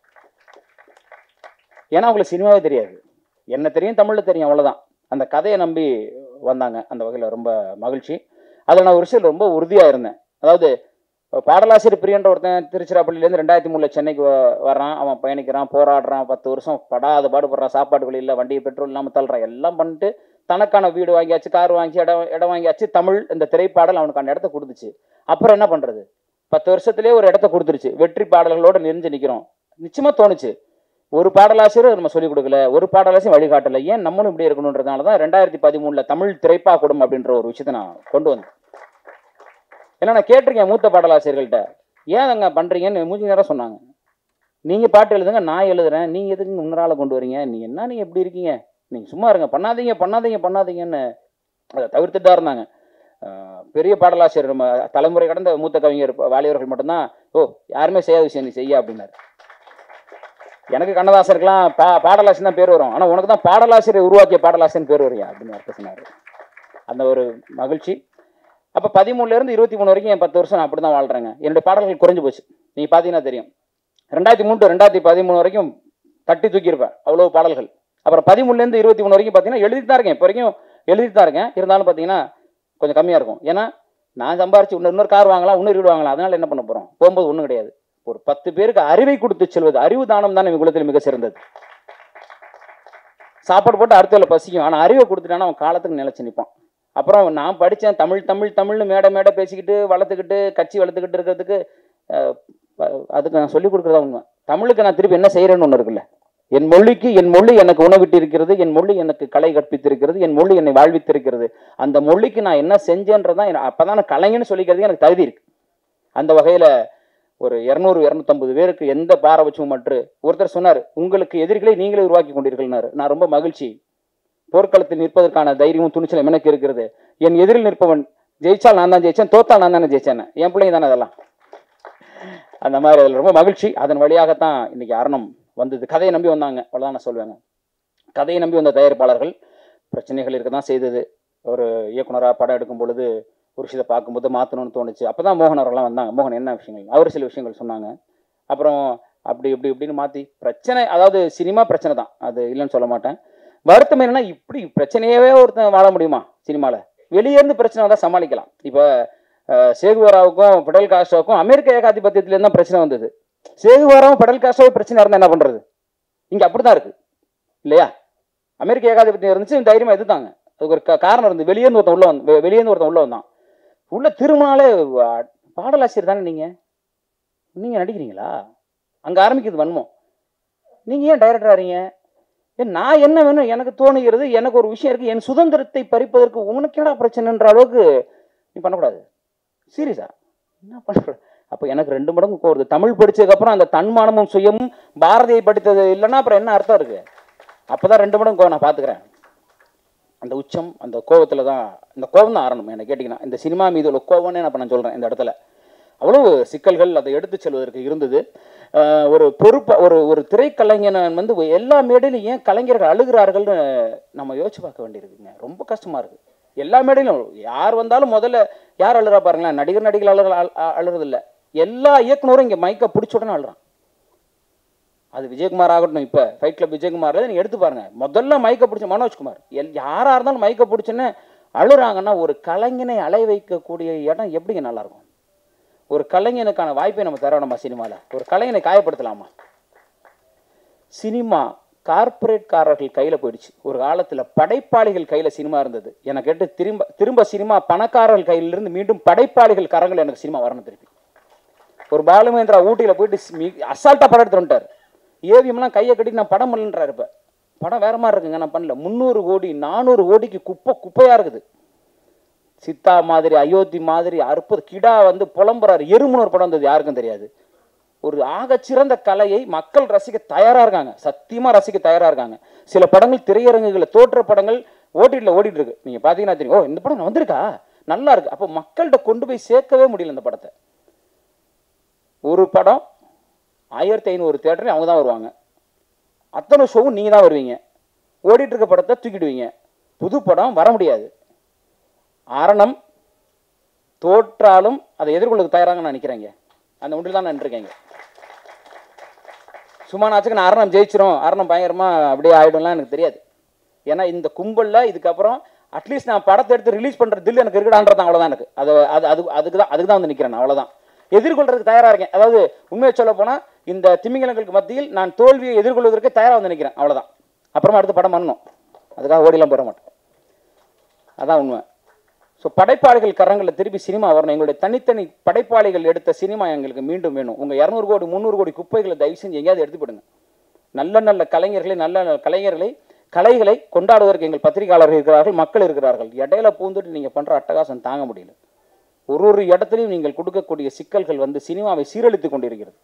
ஏன்னா அவங்களுக்கு சினிமாவே தெரியாது, என்ன தெரியும், தமிழில் தெரியும், அவ்வளோதான். அந்த கதையை நம்பி வந்தாங்க. அந்த வகையில் ரொம்ப மகிழ்ச்சி. அதில் நான் ஒரு விஷயம் ரொம்ப உறுதியாக இருந்தேன். அதாவது பாடலாசிரியர் பிரியன்ற ஒருத்தன் திருச்சிராப்பள்ளியிலேருந்து 2003 சென்னைக்கு வர்றான். அவன் பயணிக்கிறான், போராடுறான், 10 வருஷம் படாத பாடுபடுறான், சாப்பாடு வழி இல்லை, வண்டியை பெட்ரோல் இல்லாமல் தள்ளுறான், எல்லாம் பண்ணிட்டு தனக்கான வீடு வாங்கியாச்சு, கார் வாங்கி இடம் வாங்கியாச்சு. தமிழ் இந்த திரைப்பாடல் அவனுக்கான இடத்த கொடுத்துச்சு. அப்புறம் என்ன பண்ணுறது? 10 வருஷத்துலேயே ஒரு இடத்த கொடுத்துருச்சு. வெற்றி பாடல்களோடு நெறிஞ்சு நிற்கிறோம். நிச்சயமாக தோணுச்சு, ஒரு பாடலாசிரியர் நம்ம சொல்லிக் கொடுக்கல, ஒரு பாடலாசிரியர் வழிகாட்டலை, ஏன் நம்மளும் இப்படி இருக்கணுன்றதுனால தான் 2013 தமிழ் திரைப்பாக்கூடம் அப்படின்ற ஒரு விஷயத்தை நான் கொண்டு வந்தேன். ஏன்னா நான் கேட்டிருக்கேன் மூத்த பாடலாசிரியர்கள்ட்ட, ஏன் அங்கே பண்ணுறீங்கன்னு மூஞ்சி நேரம் சொன்னாங்க. நீங்கள் பாட்டு எழுதுங்க, நான் எழுதுறேன், நீங்கள் எதுக்கு முன்னால கொண்டு வரீங்க, நீங்கள் எப்படி இருக்கீங்க, நீங்கள் சும்மா இருங்க, பண்ணாதீங்கன்னு அதை தவிர்த்துட்டு தான் இருந்தாங்க. பெரிய பாடலாசிரியர் நம்ம தலைமுறை கடந்த மூத்த கவிஞர் வாலியவர்கள் மட்டும்தான், யாருமே செய்யாத விஷயம் நீ செய்ய அப்படின்னாரு. எனக்கு கண்ணதாசருக்கெல்லாம் பாடலாசிரியர் தான் பேர் வரும், ஆனால் உனக்கு தான் பாடலாசிரியர் உருவாக்கிய பாடலாசிரியர் பேர் வரையா அப்படின்னு அர்த்தம் சொன்னார். அந்த ஒரு மகிழ்ச்சி. அப்போ 13லேருந்து 23 வரைக்கும் என் 10 வருஷம் நான் அப்படி தான் வாழ்கிறேங்க. என்னுடைய பாடல்கள் குறைஞ்சி போச்சு. நீங்கள் பார்த்தீங்கன்னா தெரியும், 2003 to 2013 வரைக்கும் தட்டி தூக்கியிருப்பேன், அவ்வளோ பாடல்கள். அப்புறம் 13லேருந்து 23 வரைக்கும் பார்த்தீங்கன்னா எழுதிட்டு தான் இருக்கேன். இப்போ வரைக்கும் எழுதிட்டு தான் இருக்கேன். இருந்தாலும் பார்த்தீங்கன்னா கொஞ்சம் கம்மியாக இருக்கும். ஏன்னா நான் சம்பாரிச்சு இன்னொரு கார் வாங்கலாம், இன்னொரு வீடு வாங்கலாம். அதனால என்ன பண்ண போகிறோம்? போகும்போது ஒன்றும் கிடையாது. ஒரு 10 பேருக்கு அறிவை கொடுத்து செல்வது, அறிவு தானம் தான் குலத்தில் மிக சிறந்தது. சாப்பாடு போட்டு அடுத்த பசிக்கும், ஆனால் அறிவை கொடுத்துட்டானா அவன் காலத்துக்கு நிலைச்சு நிற்பான். அப்புறம் நான் படித்தேன், தமிழ்னு மேடை பேசிக்கிட்டு வளர்த்துக்கிட்டு கட்சி வளர்த்துக்கிட்டு இருக்கிறதுக்கு அதுக்கு நான் சொல்லிக் கொடுக்குறதா உண்மை. தமிழுக்கு நான் திருப்பி என்ன செய்கிறேன்னு ஒன்று இருக்குல்ல. என் மொழி எனக்கு உணவிட்டு இருக்கிறது, என் மொழி எனக்கு கலை கற்பித்திருக்கிறது, என் மொழி என்னை வாழ்வித்திருக்கிறது. அந்த மொழிக்கு நான் என்ன செஞ்சேன்றதான் அப்போதான் நான் கலைஞன்னு சொல்லிக்கிறதுக்கு எனக்கு தகுதி இருக்கு. அந்த வகையில் ஒரு 200-250 பேருக்கு எந்த பாரபட்சமும் மற்ற ஒருத்தர் சொன்னார், உங்களுக்கு எதிரிகளை நீங்களே உருவாக்கி கொண்டீர்கள்னாரு. நான் ரொம்ப மகிழ்ச்சி. போர்க்களத்தில் நிற்பதற்கான தைரியமும் துணிச்சலும் எனக்கு இருக்கிறது. என் எதிரில் நிற்பவன் ஜெயிச்சால் நான் தான் ஜெயிச்சேன், தோத்தால் நான் தானே ஜெயிச்சேன், என் பிள்ளைங்க தானே அதெல்லாம். அந்த மாதிரி அதில் ரொம்ப மகிழ்ச்சி. அதன் வழியாகத்தான் இன்னைக்கு அரணம் வந்தது. கதையை நம்பி வந்தாங்க, அவ்வளோதான் நான் சொல்லுவேங்க. கதையை நம்பி வந்த தயாரிப்பாளர்கள் பிரச்சனைகள் இருக்க தான் செய்தது. ஒரு இயக்குனராக படம் எடுக்கும் பொழுது ஒரு விஷயத்தை பார்க்கும்போது மாற்றணும்னு தோணுச்சு. அப்போ தான் மோகன் அவர்கள்லாம் வந்தாங்க. மோகன் என்ன விஷயங்கள், அவர் சில விஷயங்கள் சொன்னாங்க. அப்புறம் இப்படின்னு மாற்றி பிரச்சனை, அதாவது சினிமா பிரச்சனை தான், அது இல்லைன்னு சொல்ல மாட்டேன். வருத்தம் என்னன்னா, இப்படி பிரச்சனையவே ஒருத்தன் வாழ முடியுமா சினிமாவில்? வெளியேருந்து பிரச்சனை வந்தால் சமாளிக்கலாம். இப்போ சேகுவாராவுக்கும் பிடல் காஸ்ட்ரோவுக்கும் அமெரிக்க ஏகாதிபத்தியத்துலேருந்து தான் பிரச்சனை வந்தது. சேகுவாராவும் பிடல் காஸ்ட்ரோவும் பிரச்சனை இருந்தால் என்ன பண்ணுறது? இங்கே அப்படி தான் இருக்குது இல்லையா? அமெரிக்க ஏகாதிபத்தியம் இருந்துச்சு, தைரியமாக எதுத்தாங்க. அதுக்கு ஒரு காரணம் இருந்து வெளியேருந்து ஒருத்தன் உள்ள வந்தான். உள்ள திரும்பினாலே பாடலாசிரியர் தானே நீங்கள் நடிக்கிறீங்களா? அங்கே ஆரம்பிக்கிறது வன்மம். நீங்கள் ஏன் டைரக்டர் ஆறீங்க? நான் என்ன வேணும் எனக்கு தோணுகிறது, எனக்கு ஒரு விஷயம் இருக்குது, என் சுதந்திரத்தை பறிப்பதற்கு உனக்கு என்னடா பிரச்சனைன்ற அளவுக்கு நீ பண்ணக்கூடாது. சீரியஸா என்ன பண்ணக்கூடாது? அப்போ எனக்கு 2 மடங்கு போகிறது. தமிழ் படித்ததுக்கப்புறம் அந்த தன்மானமும் சுயமும் பாரதியை படித்தது இல்லைன்னா அப்புறம் என்ன அர்த்தம் இருக்குது? அப்போ தான் 2 மடங்கு நான் பார்த்துக்கிறேன். அந்த உச்சம், அந்த கோபத்தில் தான், இந்த கோபம் தான் ஆரணும் என்ன கேட்டிங்கன்னா. இந்த சினிமா மீது உள்ள கோபம்னு நான் சொல்கிறேன் இந்த இடத்துல. அவ்வளவு சிக்கல்கள் அதை எடுத்து செல்வதற்கு இருந்தது. ஒரு பொறுப்பு ஒரு திரைக்கலைஞன் வந்து எல்லா மேடையிலும் ஏன் கலைஞர்கள் அழுகிறார்கள்னு நம்ம யோசிச்சு பார்க்க வேண்டியிருக்குங்க. ரொம்ப கஷ்டமாக இருக்குது. எல்லா மேடையிலும் யார் வந்தாலும் முதல்ல யார் அழுறா பாருங்களேன், நடிகர்கள் அழுறதில்லை. எல்லா இயக்குனரும் இங்கே மைக்கை பிடிச்ச உடனே அழுறான். அது விஜயகுமார் ஆகட்டும், இப்போ ஃபைட் கிளப் விஜயகுமார் நீங்கள் எடுத்து பாருங்கள், முதல்ல மைக்கை பிடிச்ச மனோஜ்குமார், யாராக இருந்தாலும் மைக்கை பிடிச்சோன்னே அழுறாங்கன்னா ஒரு கலைஞனை அலை வைக்கக்கூடிய இடம் எப்படிங்க நல்லாயிருக்கும்? ஒரு கலைஞனுக்கான வாய்ப்பை நம்ம தரணுமா? சினிமாவில் ஒரு கலைஞனை காயப்படுத்தலாமா? சினிமா கார்பரேட்காரர்கள் கையில் போயிடுச்சு. ஒரு காலத்தில் படைப்பாளிகள் கையில் சினிமா இருந்தது. எனக்கு கேட்டு திரும்ப சினிமா பணக்காரர்கள் கையிலிருந்து மீண்டும் படைப்பாளிகள் கரங்கள் எனக்கு சினிமா வரணும் திருப்பி. ஒரு பாலுமேந்திரா ஊட்டியில் போயிட்டு அசால்ட்டாக படம் எடுத்து வந்துட்டார். ஏவிஎம்லாம் கையை கட்டி நான் படம் பண்ணலன்றார். இப்போ படம் வேற மாதிரி இருக்குங்க, நான் பண்ணல. 300 கோடி 400 கோடிக்கு குப்பையாக இருக்குது. சித்தா மாதிரி, அயோத்தி மாதிரி, அற்புத கிடா வந்து புலம்புறாரு. எறும்புன்னு ஒரு படம் வந்தது, யாருக்கும் தெரியாது. ஒரு ஆகச்சிறந்த கலையை மக்கள் ரசிக்க தயாராக இருக்காங்க, சத்தியமாக ரசிக்க தயாராக இருக்காங்க. சில படங்கள் திரையரங்குகளில் தோற்ற படங்கள் ஓடிடியில் ஓடிட்டு இருக்கு. நீங்கள் பார்த்தீங்கன்னா தெரியும், ஓ இந்த படம் வந்திருக்கா, நல்லா இருக்கு. அப்போ மக்கள்கிட்ட கொண்டு போய் சேர்க்கவே முடியல இந்த படத்தை. ஒரு படம் 1500 தியேட்டர் அவங்க தான் வருவாங்க, அத்தனை ஷோவும் நீங்கள் தான் வருவீங்க. ஓடிட்டு இருக்க படத்தை தூக்கிடுவீங்க. புது படம் வர முடியாது. அரணம் தோற்றாலும் அதை எதிர்கொள்ள தயாராக நான் நிற்கிறேங்க. அந்த ஒன்றில் தான் நான் நின்றுருக்கேங்க. சும்மா நாச்சுக்கு நான் அரணம் ஜெயிச்சிரும், அரணம் பயங்கரமாக அப்படியே ஆகிடும்லாம் எனக்கு தெரியாது. ஏன்னா இந்த கும்பலில் இதுக்கப்புறம் அட்லீஸ்ட் நான் படத்தை எடுத்து ரிலீஸ் பண்ணுற தில் எனக்கு இருக்கடான்றது அவ்வளோதான். எனக்கு அதுக்கு தான் வந்து நிற்கிறேன். அவ்வளோதான். எதிர்கொள்றதுக்கு தயாராக இருக்கேன். அதாவது உண்மையை சொல்ல போனால் இந்த திமிங்கலங்களுக்கு மத்தியில் நான் தோல்வியை எதிர்கொள்வதற்கு தயாராக வந்து நிற்கிறேன். அவ்வளோதான். அப்புறமா அடுத்து படம் பண்ணணும், அதுக்காக ஓடிலாம் போட மாட்டேன். அதான் உண்மை. ஸோ படைப்பாளிகள் கரங்களில் திருப்பி சினிமா வரணும். எங்களுடைய தனித்தனி படைப்பாளிகள் எடுத்த சினிமா எங்களுக்கு மீண்டும் வேணும். உங்கள் 200 கோடி 300 கோடி குப்பைகளை தயவு செஞ்சு எங்கேயாவது எடுத்துப்படுங்க. நல்ல நல்ல கலைஞர்களை, நல்ல கலைஞர்களை, கலைகளை கொண்டாடுவதற்கு எங்கள் பத்திரிகையாளர்கள் இருக்கிறார்கள், மக்கள் இருக்கிறார்கள். இடையில பூந்துட்டு நீங்கள் பண்ணுற அட்டகாசம் தாங்க முடியல. ஒரு இடத்துலையும் நீங்கள் கொடுக்கக்கூடிய சிக்கல்கள் வந்து சினிமாவை சீரழித்து கொண்டிருக்கிறது.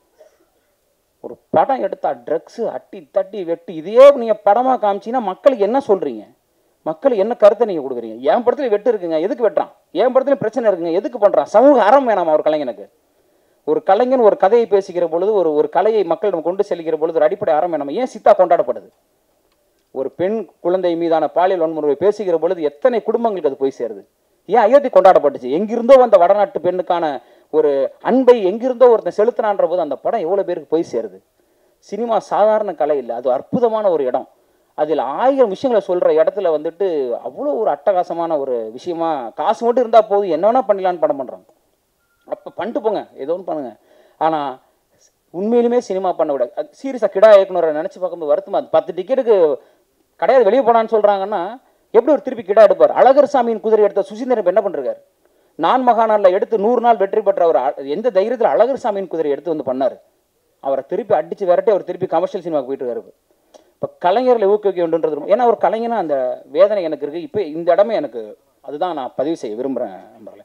ஒரு படம் எடுத்தால் ட்ரக்ஸு அட்டி தட்டி வெட்டி இதையே நீங்கள் படமாக காமிச்சிங்கன்னா மக்களுக்கு என்ன சொல்கிறீங்க? மக்களுக்கு என்ன கருத்தை நீங்கள் கொடுக்குறீங்க? என் படத்துல வெட்டு இருக்குங்க, எதுக்கு வெட்டுறான்? என் படத்துல பிரச்சனை இருக்குங்க, எதுக்கு பண்ணுறான்? சமூக அறம் வேணாமா ஒரு கலைஞனுக்கு? ஒரு கலைஞன் ஒரு கதையை பேசுகிற பொழுது, ஒரு கலையை மக்களிடம் கொண்டு செல்கிற பொழுது ஒரு அடிப்படை அறம் வேணாமா? ஏன் சித்தா கொண்டாடப்படுது? ஒரு பெண் குழந்தை மீதான பாலியல் வன்முறை பேசுகிற பொழுது எத்தனை குடும்பங்களுக்கு அது போய் சேருது? ஏன் அயோத்தி கொண்டாடப்பட்டுச்சு? எங்கிருந்தோ அந்த வடநாட்டு பெண்ணுக்கான ஒரு அன்பை எங்கிருந்தோ ஒருத்தன் செலுத்தினான்ற போது அந்த படம் எவ்வளோ பேருக்கு போய் சேருது? சினிமா சாதாரண கலை இல்லை, அது அற்புதமான ஒரு இடம். அதில் 1000 விஷயங்களை சொல்கிற இடத்துல வந்துட்டு அவ்வளோ ஒரு அட்டகாசமான ஒரு விஷயமா, காசு மட்டும் இருந்தால் போதும் என்ன வேணால் பண்ணிடலான்னு படம் பண்ணுறாங்க. அப்போ பண்ணிட்டு போங்க, ஏதோ ஒன்று பண்ணுங்கள். ஆனால் உண்மையிலுமே சினிமா பண்ண விட சீரியஸாக கிடா இயக்குனரை நினச்சி பார்க்கும்போது வருத்தமாக, 10 டிக்கெட்டுக்கு கிடையாது வெளியே போனான்னு சொல்கிறாங்கன்னா எப்படி ஒரு திருப்பி கிடா எடுப்பார்? அழகர் சாமியின் குதிரை எடுத்த சுசீந்திரன் என்ன பண்ணிருக்காரு? நான் மகாநாளில் எடுத்து 100 நாள் வெற்றி பெற்ற அவர் எந்த தைரியத்தில் அழகர் சாமியின் குதிரை எடுத்து வந்து பண்ணார்? அவரை திருப்பி அடித்து விரட்டி அவர் திருப்பி கமர்ஷியல் சினிமாவுக்கு போயிட்டு இருக்காரு. இப்போ கலைஞர்களை ஊக்குவிக்க வேண்டுன்றது, ஏன்னா ஒரு கலைஞனா அந்த வேதனை எனக்கு இருக்குது. இப்போ இந்த இடமே எனக்கு அதுதான் நான் பதிவு செய்ய விரும்புகிறேன் நண்பர்களே.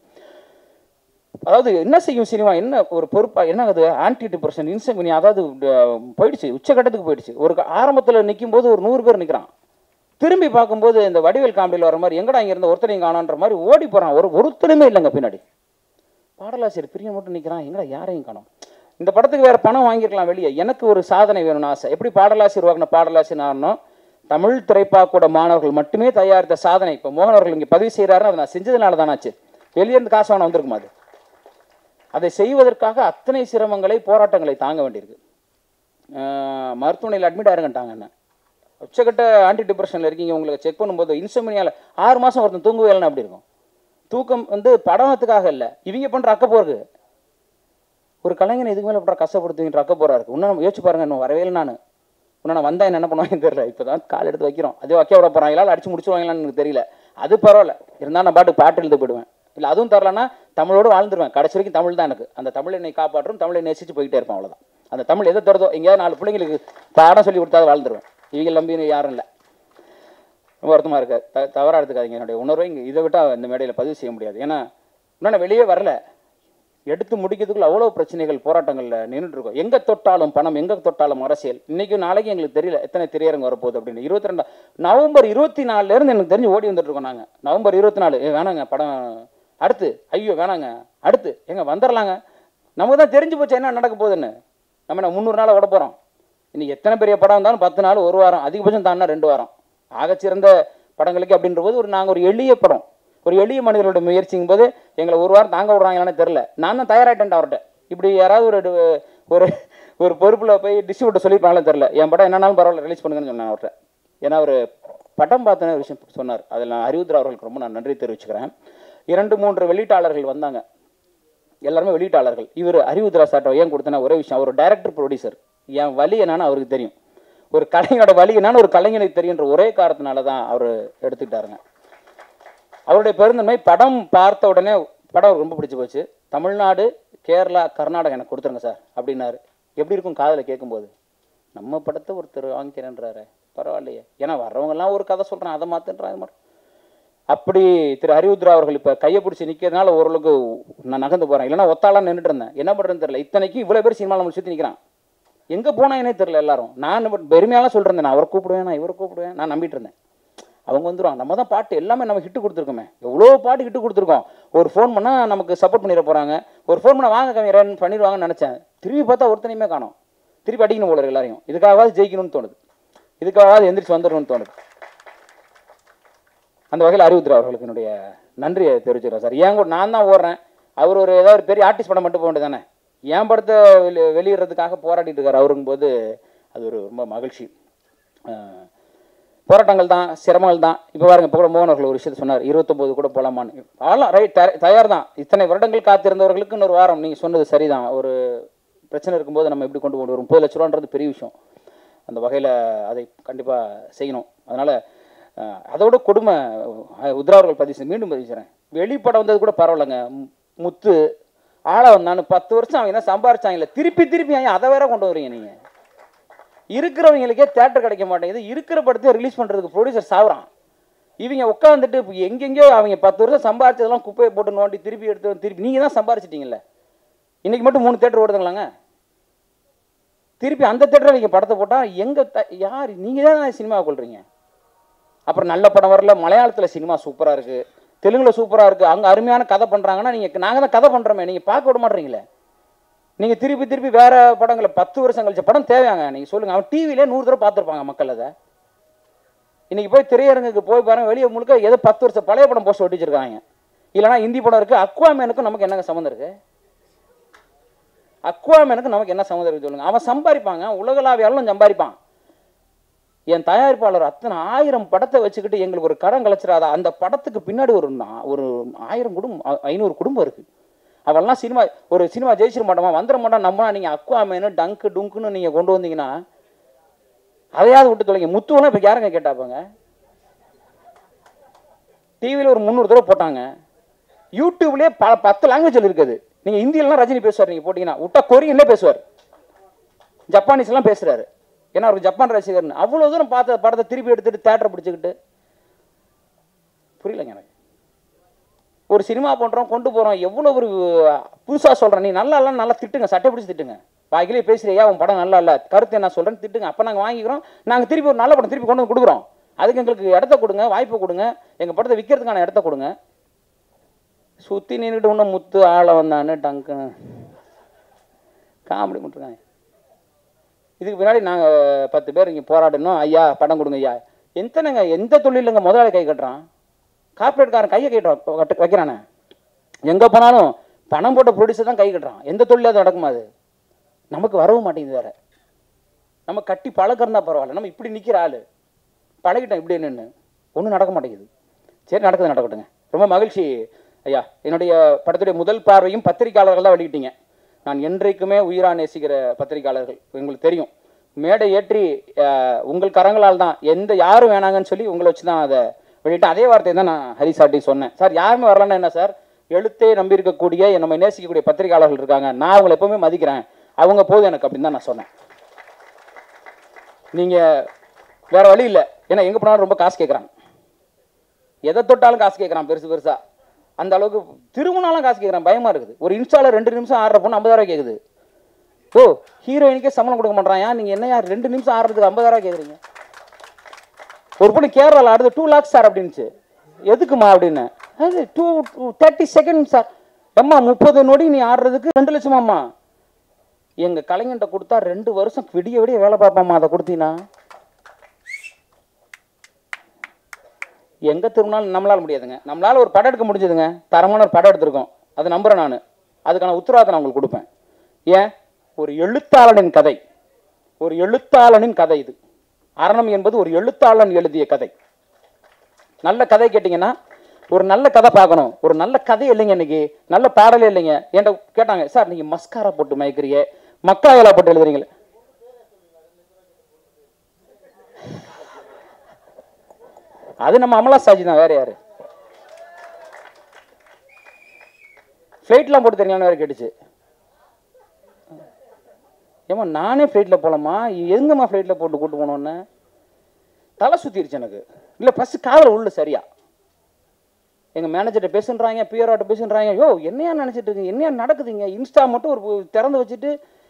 அதாவது என்ன செய்யும் சினிமா, என்ன ஒரு பொறுப்பாக என்ன அது ஆன்டி டிப்ரெஷன் இன்செமினியா, அதாவது போயிடுச்சு, உச்சகட்டத்துக்கு போயிடுச்சு. ஒரு ஆரம்பத்தில் நிற்கும் போது ஒரு 100 பேர் நிற்கிறான், திரும்பி பார்க்கும்போது இந்த வடிவேல் காமெடியில் வர மாதிரி எங்கடா இங்கே இருந்த ஒருத்தரையும் காணான்ற மாதிரி ஓடி போகிறான். ஒருத்தருமே இல்லைங்க பின்னாடி. பாடலாசிரியர் பிரியம் மட்டும் நிற்கிறான், எங்கடா யாரையும் காணோம். இந்த படத்துக்கு வேறு பணம் வாங்கியிருக்கலாம் வெளியே. எனக்கு ஒரு சாதனை வேணும்னு ஆசை. எப்படி பாடலாசிரியர் வாங்கின பாடலாசிரியர் ஆகணும்? தமிழ் திரைப்பாக்கூட மாணவர்கள் மட்டுமே தயாரித்த சாதனை இப்போ மோகன் அவர்கள் இங்கே பதிவு செய்கிறாருன்னு அதை நான் செஞ்சதுனால தானாச்சு. வெளியேருந்து காசு வாங்க வந்திருக்குமா? அதை செய்வதற்காக அத்தனை சிரமங்களை, போராட்டங்களை தாங்க வேண்டியிருக்கு. மருத்துவமனையில் அட்மிட் ஆயிருங்கட்டாங்க. என்ன உச்சக்கட்ட ஆன்டி டிப்ரெஷனில் இருக்கீங்க, உங்களுக்கு செக் பண்ணும்போது இன்சோமினியாவில் 6 மாதம் ஒருத்தன் தூங்குவேலன்னு அப்படி இருக்கும். தூக்கம் வந்து படத்துக்காக இல்லை, இவங்க பண்ணுற அக்கப்போருக்கு. ஒரு கலைஞனை இதுக்கு மேலே பண்ணுற கஷ்டப்படுத்துவீங்க அக்கப்போரா இருக்குது. இன்னும் யோசிச்சு பாருங்க, இன்னும் வரவே இல்லை. நான் வந்தா என்ன பண்ணுவாங்கன்னு தெரியல. இப்போ தான் கால் எடுத்து வைக்கிறோம், அதே வைக்க விட போகிறாங்களா அடிச்சு முடிச்சுடுவாங்களான்னு எனக்கு தெரியல. அது பரவாயில்ல, இருந்தால் நான் பாட்டு எழுத போயிடுவேன். இல்லை அதுவும் தரலன்னா தமிழோடு வாழ்ந்துருவேன். கடைசி வரைக்கும் தமிழ் தான் எனக்கு. அந்த தமிழ் என்னை காப்பாற்றும், தமிழை நேசிச்சு போயிட்டே இருப்பேன். அவ்வளோதான். அந்த தமிழ் எதை தருதோ, எங்கேயாவது 4 பிள்ளைங்களுக்கு பாடம் சொல்லி கொடுத்தாது வாழ்ந்துருவேன். இவங்க நம்பி யாரும் இல்லை. ரொம்ப வருத்தமாக இருக்க, தவறாக எடுத்துக்காதீங்க. என்னுடைய உணர்வை இங்கே இதை விட்டால் இந்த மேடையில் பதிவு செய்ய முடியாது. ஏன்னா இன்னும் வெளியே வரல, எடுத்து முடிக்கிறதுக்குள்ள அவ்வளோ பிரச்சனைகள், போராட்டங்களில் நின்றுட்டு இருக்கோம். எங்கே தொட்டாலும் பணம், எங்கே தொட்டாலும் அரசியல். இன்றைக்கும் நாளைக்கு எங்களுக்கு தெரியல எத்தனை திரையரங்கு வரப்போகுது அப்படின்னு. 22 நவம்பர் 24 எனக்கு தெரிஞ்சு ஓடி வந்துட்டு இருக்கோம் நாங்கள். நவம்பர் 24 வேணாங்க படம் அடுத்து ஐயோ வேணாங்க, அடுத்து எங்க வந்துடலாங்க. நமக்கு தான் தெரிஞ்சு போச்சு என்ன நடக்க போகுதுன்னு. நம்ம என்ன 300 நாளை விட போகிறோம். இன்னைக்கு எத்தனை பெரிய படம் வந்தாலும் 10 நாள், 1 வாரம், அதிகபட்சம் தாண்டா 2 வாரம். ஆகச்சிறந்த படங்களுக்கு அப்படின்ற போது நாங்கள் ஒரு எளிய படம், ஒரு எளிய மனிதர்களோட முயற்சிங்கும் போது எங்களை 1 வாரம் தாங்க விடுறாங்களான்னு தெரில. நான் தான் தயாராகிட்டேன் அவர்கிட்ட. இப்படி யாராவது ஒரு ஒரு பொறுப்பில் போய் டிஸ்ட்ரிபியூட்டர் சொல்லியிருப்பாங்களே தெரில. என் படம் என்னன்னாலும் பரவாயில்ல ரிலீஸ் பண்ணுங்கன்னு சொன்னேன் அவர்கிட்ட. ஏன்னா ஒரு படம் பார்த்தன விஷயம் சொன்னார். அதில் நான் அறிவுத்ரா அவர்களுக்கு ரொம்ப நான் நன்றி தெரிவிச்சுக்கிறேன். 2-3 வெளியீட்டாளர்கள் வந்தாங்க, எல்லாருமே வெளியீட்டாளர்கள். இவர் அறிவுத்ரா சார்ட்ட ஏன் கொடுத்தனா ஒரே விஷயம், அவர் டைரக்டர் ப்ரொடியூசர். என் வலி என்னன்னு அவருக்கு தெரியும், ஒரு கலைஞனோட வலி என்னன்னு ஒரு கலைஞனுக்கு தெரியுன்ற ஒரே காரணத்தினால தான் அவர் எடுத்துக்கிட்டாருங்க. அவருடைய பெருந்தன்மை படம் பார்த்த உடனே படம் ரொம்ப பிடிச்சி போச்சு. தமிழ்நாடு, கேரளா, கர்நாடகா எனக்கு கொடுத்துருங்க சார் அப்படின்னாரு. எப்படி இருக்கும் காதில் கேட்கும்போது, நம்ம படத்தை ஒருத்தர் வாங்கிக்கிறேன்றாரு, பரவாயில்லையே. ஏன்னா வர்றவங்கெல்லாம் ஒரு கதை சொல்கிறேன், அதை மாற்றுன்றான் அது மாதிரி. அப்படி திரு அறிவுத்ரா அவர்கள் இப்போ கையை பிடிச்சி நிற்கிறதுனால ஓரளவுக்கு நான் நகர்ந்து போகிறேன். இல்லைன்னா ஒத்தாலாம் நின்றுட்டு இருந்தேன், என்ன பண்ணுறதுன்னு தெரியல. இத்தனைக்கும் இவ்வளோ பேர் சினிமா நம்மளை சுற்றி நிற்கிறான், எங்கே போனாங்கன்னே தெரில எல்லாரும். நான் பெருமையாலாம் சொல்லிருந்தேன், நான் அவரை கூப்பிடுவேன், நான் இவரை கூப்பிடுவேன், நான் நம்பிட்டு இருந்தேன். அவங்க வந்துடுவாங்க, நம்ம தான் பாட்டு எல்லாமே நம்ம ஹிட்டு கொடுத்துருக்கோமே, எவ்வளோ பாட்டு ஹிட்டு கொடுத்துருக்கோம். ஒரு ஃபோன் பண்ணால் நமக்கு சப்போர்ட் பண்ணிட போகிறாங்க, ஒரு ஃபோன் பண்ணால் வாங்க கம்மி பண்ணிடுவாங்கன்னு நினச்சேன். திரும்பி பார்த்தா ஒருத்தனையுமே காணோம். திருப்பி அடிக்கணும் போல எல்லாரையும். இதுக்காகவாது ஜெயிக்கணும்னு தோணுது, இதுக்காகவாது எந்திரிச்சு வந்துடணும்னு தோணுது. அந்த வகையில் அறிவுத்ரா அவர்களுக்கு என்னுடைய நன்றியை தெரிவிச்சுக்கிறேன் சார். ஏன் கூட நான் தான் ஓடுறேன், அவர் ஒரு ஏதாவது ஒரு பெரிய ஆர்டிஸ்ட் படம் மட்டும் போக வேண்டியது தானே. என் படத்தை வெளியிடுறதுக்காக போராடிட்டு இருக்கார் அவருங்கும் போது அது ஒரு ரொம்ப மகிழ்ச்சி. போராட்டங்கள் தான், சிரமங்கள் தான். இப்போ பாருங்க, இப்போ கூட மோகன் அவர்கள் ஒரு விஷயத்தை சொன்னார், 29 கூட போகலாமான்னு. ஆலாம் ரைட், தயார் தான். இத்தனை வருடங்கள் காத்திருந்தவர்களுக்கு இன்னொரு வாரம், நீங்கள் சொன்னது சரிதான். ஒரு பிரச்சனை இருக்கும்போது நம்ம எப்படி கொண்டு வரும், 30 லட்ச ரூபான்றது பெரிய விஷயம். அந்த வகையில் அதை கண்டிப்பாக செய்யணும். அதனால் அதோட கொடுமை உத்ரா அவர்கள் மீண்டும் பதிவுறேன். வெளிப்படம் வந்தது கூட பரவாயில்லைங்க, முத்து ஆள வந்தான்னு 10 வருஷம் அவங்க என்ன சம்பாரிச்சாங்கல்ல, திருப்பி அதை வேற கொண்டு வரீங்க. நீங்கள் இருக்கிறவங்களுக்கே தேட்டர் கிடைக்க மாட்டேங்குது, இருக்கிற படத்தை ரிலீஸ் பண்ணுறதுக்கு ப்ரொடியூசர் சாவுறான். இவங்க உட்காந்துட்டு எங்கெங்கேயோ அவங்க 10 வருஷம் சம்பாரிச்சதெல்லாம் குப்பையை போட்டு நோண்டி திருப்பி எடுத்து திருப்பி நீங்கள் தான் சம்பாரிச்சிட்டீங்கல்ல. இன்றைக்கி மட்டும் 3 தேட்டர் ஓடுதுங்களாங்க. திருப்பி அந்த தேட்டரில் நீங்கள் படத்தை போட்டால் யார் நீங்கள் தான் சினிமாவை கொள்றீங்க. அப்புறம் நல்ல படம் வரல, மலையாளத்தில் சினிமா சூப்பராக இருக்குது, தெலுங்கில் சூப்பராக இருக்குது, அங்கே அருமையான கதை பண்ணுறாங்கன்னா நாங்கள் தான் கதை பண்ணுறோமே, நீங்கள் பார்க்க விட மாட்டீங்களே. நீங்கள் திருப்பி வேறு படங்களை 10 வருஷம் கழிச்ச படம் தேவையாங்க. நீங்கள் சொல்லுங்கள், அவன் டிவியிலே 100 தடவை பார்த்துருப்பாங்க மக்கள். அதை இன்றைக்கி போய் திரையரங்குக்கு போய் பாருங்கள், வெளியே முழுக்க ஏதோ 10 வருஷம் பழைய படம் போஸ்ட் ஒட்டிச்சிருக்காங்க. இல்லைனா ஹிந்தி படம் இருக்குது. அக்வாமேனுக்கும் நமக்கு என்னங்க சம்மந்தம் இருக்குது? அக்வாமேனுக்கு நமக்கு என்ன சம்மந்தம் இருக்குது சொல்லுங்கள். அவன் சம்பாதிப்பாங்க, உலகளாவியாலும் சம்பாதிப்பான். என் தயாரிப்பாளர் அத்தனை 1000 படத்தை வச்சுக்கிட்டு எங்களுக்கு ஒரு கடன் கலைச்சிடாதா? அந்த படத்துக்கு பின்னாடி ஒரு 1000 குடும்பம், 500 குடும்பம் இருக்குது. அவெல்லாம் ஒரு சினிமா ஜெயிச்சிட மாட்டோமா, வந்துட மாட்டோம். நம்மனா நீங்கள் அக்வாமேனு டங்கு டுங்குன்னு நீங்கள் கொண்டு வந்தீங்கன்னா அதையாவது விட்டு தொலைங்க. முத்துவெல்லாம் இப்போ யாருங்க கேட்டாப்பாங்க? டிவியில் ஒரு 300 தடவை போட்டாங்க. யூடியூப்லேயே 10 லாங்குவேஜில் இருக்குது. நீங்கள் ஹிந்தியிலலாம் ரஜினி பேசுவார், நீங்கள் போட்டிங்கன்னா விட்டா கொரியன்லேயே பேசுவார், ஜப்பானீஸ்லாம் பேசுகிறாரு. ஏன்னா அவருக்கு ஜப்பான் ரசிகர்னு. அவ்வளோ தூரம் பார்த்த படத்தை திருப்பி எடுத்துகிட்டு தேட்டரை பிடிச்சிக்கிட்டு புரியலைங்க எனக்கு. ஒரு சினிமா பண்ணுறோம், கொண்டு போகிறோம், எவ்வளோ ஒரு புதுசாக சொல்கிறேன். நீ நல்லா இல்லைன்னு நல்லா திட்டுங்க, சட்டை பிடிச்சி திட்டுங்க. வாய்க்கிலே பேசுறியா, உன் படம் நல்லா இல்லை, கருத்து என்ன சொல்கிறேன்னு திட்டுங்க. அப்போ நாங்கள் வாங்கிக்கிறோம், நாங்கள் திருப்பி ஒரு நல்ல படம் திருப்பி கொண்டு வந்து கொடுக்குறோம். அதுக்கு எங்களுக்கு இடத்த கொடுங்க, வாய்ப்பு கொடுங்க, எங்கள் படத்தை விற்கிறதுக்கான இடத்த கொடுங்க. சுற்றி நின்றுட்டு ஒன்றும் முத்து ஆளை வந்தான்னு டங்கு காமெடி பண்ணிருக்காங்க. இதுக்கு பின்னாடி நாங்கள் 10 பேர் இங்கே போராடணும், ஐயா படம் கொடுங்க ஐயா. எந்த தொழிலுங்க முதலாளி கை கட்டுறான்? கார்பரேட்காரன் கையை வைக்கிறானே. எங்கே போனாலும் பணம் போட்ட ப்ரொடியூசர் தான் கை கட்டுறான். எந்த தொழிலும் அது நடக்குமா? அது நமக்கு வரவும் மாட்டேங்குது. வேற நம்ம கட்டி பழக்கிறதா பரவாயில்ல, நம்ம இப்படி நிற்கிற ஆள் பழகிட்டோம் இப்படி நின்று ஒன்றும் நடக்க மாட்டேங்குது. சரி, நடக்கட்டுங்க. ரொம்ப மகிழ்ச்சி ஐயா. என்னுடைய படத்துடைய முதல் பார்வையும் பத்திரிகையாளர்கள் தான் வெளியிட்டீங்க. நான் என்றைக்குமே உயிரா நேசிக்கிற பத்திரிகையாளர்கள், உங்களுக்கு தெரியும். மேடை ஏற்றி உங்கள் கரங்களால் தான் யாரும் வேணாங்கன்னு சொல்லி உங்களை வச்சு தான் அதை வெளியிட்டு அதே வார்த்தையை தான் நான் ஹரிசாட்டி சொன்னேன். சார் யாருமே வரலன்னா என்ன சார், எழுத்தே நம்பி இருக்கக்கூடிய நம்ம நேசிக்கக்கூடிய பத்திரிகையாளர்கள் இருக்காங்க, நான் அவங்களை எப்பவுமே மதிக்கிறேன், அவங்க போதும் எனக்கு அப்படின்னு தான் நான் சொன்னேன். நீங்கள் வேற வழி இல்லை. ஏன்னா எங்கே போனாலும் ரொம்ப காசு கேட்குறாங்க, எதை தொட்டாலும் காசு கேட்குறான் பெருசாக. அந்த அளவுக்கு திருமணாலும் காசு கேட்குறான், பயமாக இருக்குது. ஒரு இன்ஸ்டாவில் 2 நிமிஷம் ஆடுற பொண்ணு 50,000 கேட்குது. ஓ, ஹீரோயினுக்கே சம்பளம் கொடுக்க மாட்டான், நீங்கள் என்ன 2 நிமிஷம் ஆடுறதுக்கு 50,000 கேட்குறீங்க? ஒரு பொண்ணு கேரளாவில் ஆடுது 2 lakhs சார் அப்படின்ச்சு. எதுக்குமா அப்படின்னு. அது 30 செகண்ட் சார். அம்மா 30 நொடி நீ ஆடுறதுக்கு 2 லட்சமாம்மா. எங்கள் கலைஞன்ட்ட கொடுத்தா 2 வருஷம் விடிய விடிய வேலை பார்ப்பாம்மா. அதை கொடுத்தீங்கன்னா எங்கே திரும்பினாலும் நம்மளால் முடியாதுங்க. நம்மளால் ஒரு படம் எடுக்க முடிஞ்சதுங்க. தரமான ஒரு படம் எடுத்திருக்கோம். அதை நம்புகிறேன் நான். அதுக்கான உத்தரவாதம் நான் உங்களுக்கு கொடுப்பேன். ஏன், ஒரு எழுத்தாளனின் கதை, ஒரு எழுத்தாளனின் கதை இது. அரணம் என்பது ஒரு எழுத்தாளன் எழுதிய கதை. நல்ல கதை கேட்டிங்கன்னா ஒரு நல்ல கதை பார்க்கணும். ஒரு நல்ல கதை இல்லைங்க, இன்னைக்கு நல்ல பாடலே இல்லைங்க. என்கிட்ட கேட்டாங்க, சார் நீங்கள் மஸ்காரா போட்டு மயக்கிறீங்க, மக்காயலா போட்டு எழுதுறீங்களே. அது நம்ம அமலா சாஜி தான், வேற யாரு? ஃப்ளைட்லாம் போட்டு தெரியுங்களான்னு வேற கேட்டுச்சு. ஏமா நானே ஃப்ளைட்டில் போகலாமா, எங்கம்மா ஃப்ளைட்டில் போட்டு கூட்டு போனோன்னு தலை சுற்றிருச்சு எனக்கு. இல்லை ஃபஸ்ட்டு காதில் உள்ள சரியா எங்கள் மேனேஜர்கிட்ட பேசுன்றாங்க, பிஆர்ஓட்ட பேசுன்றாங்க. யோ என்னையா நினச்சிட்டு இருக்கீங்க, என்னையா நடக்குதுங்க? இன்ஸ்டா மட்டும் ஒரு திறந்து வச்சுட்டு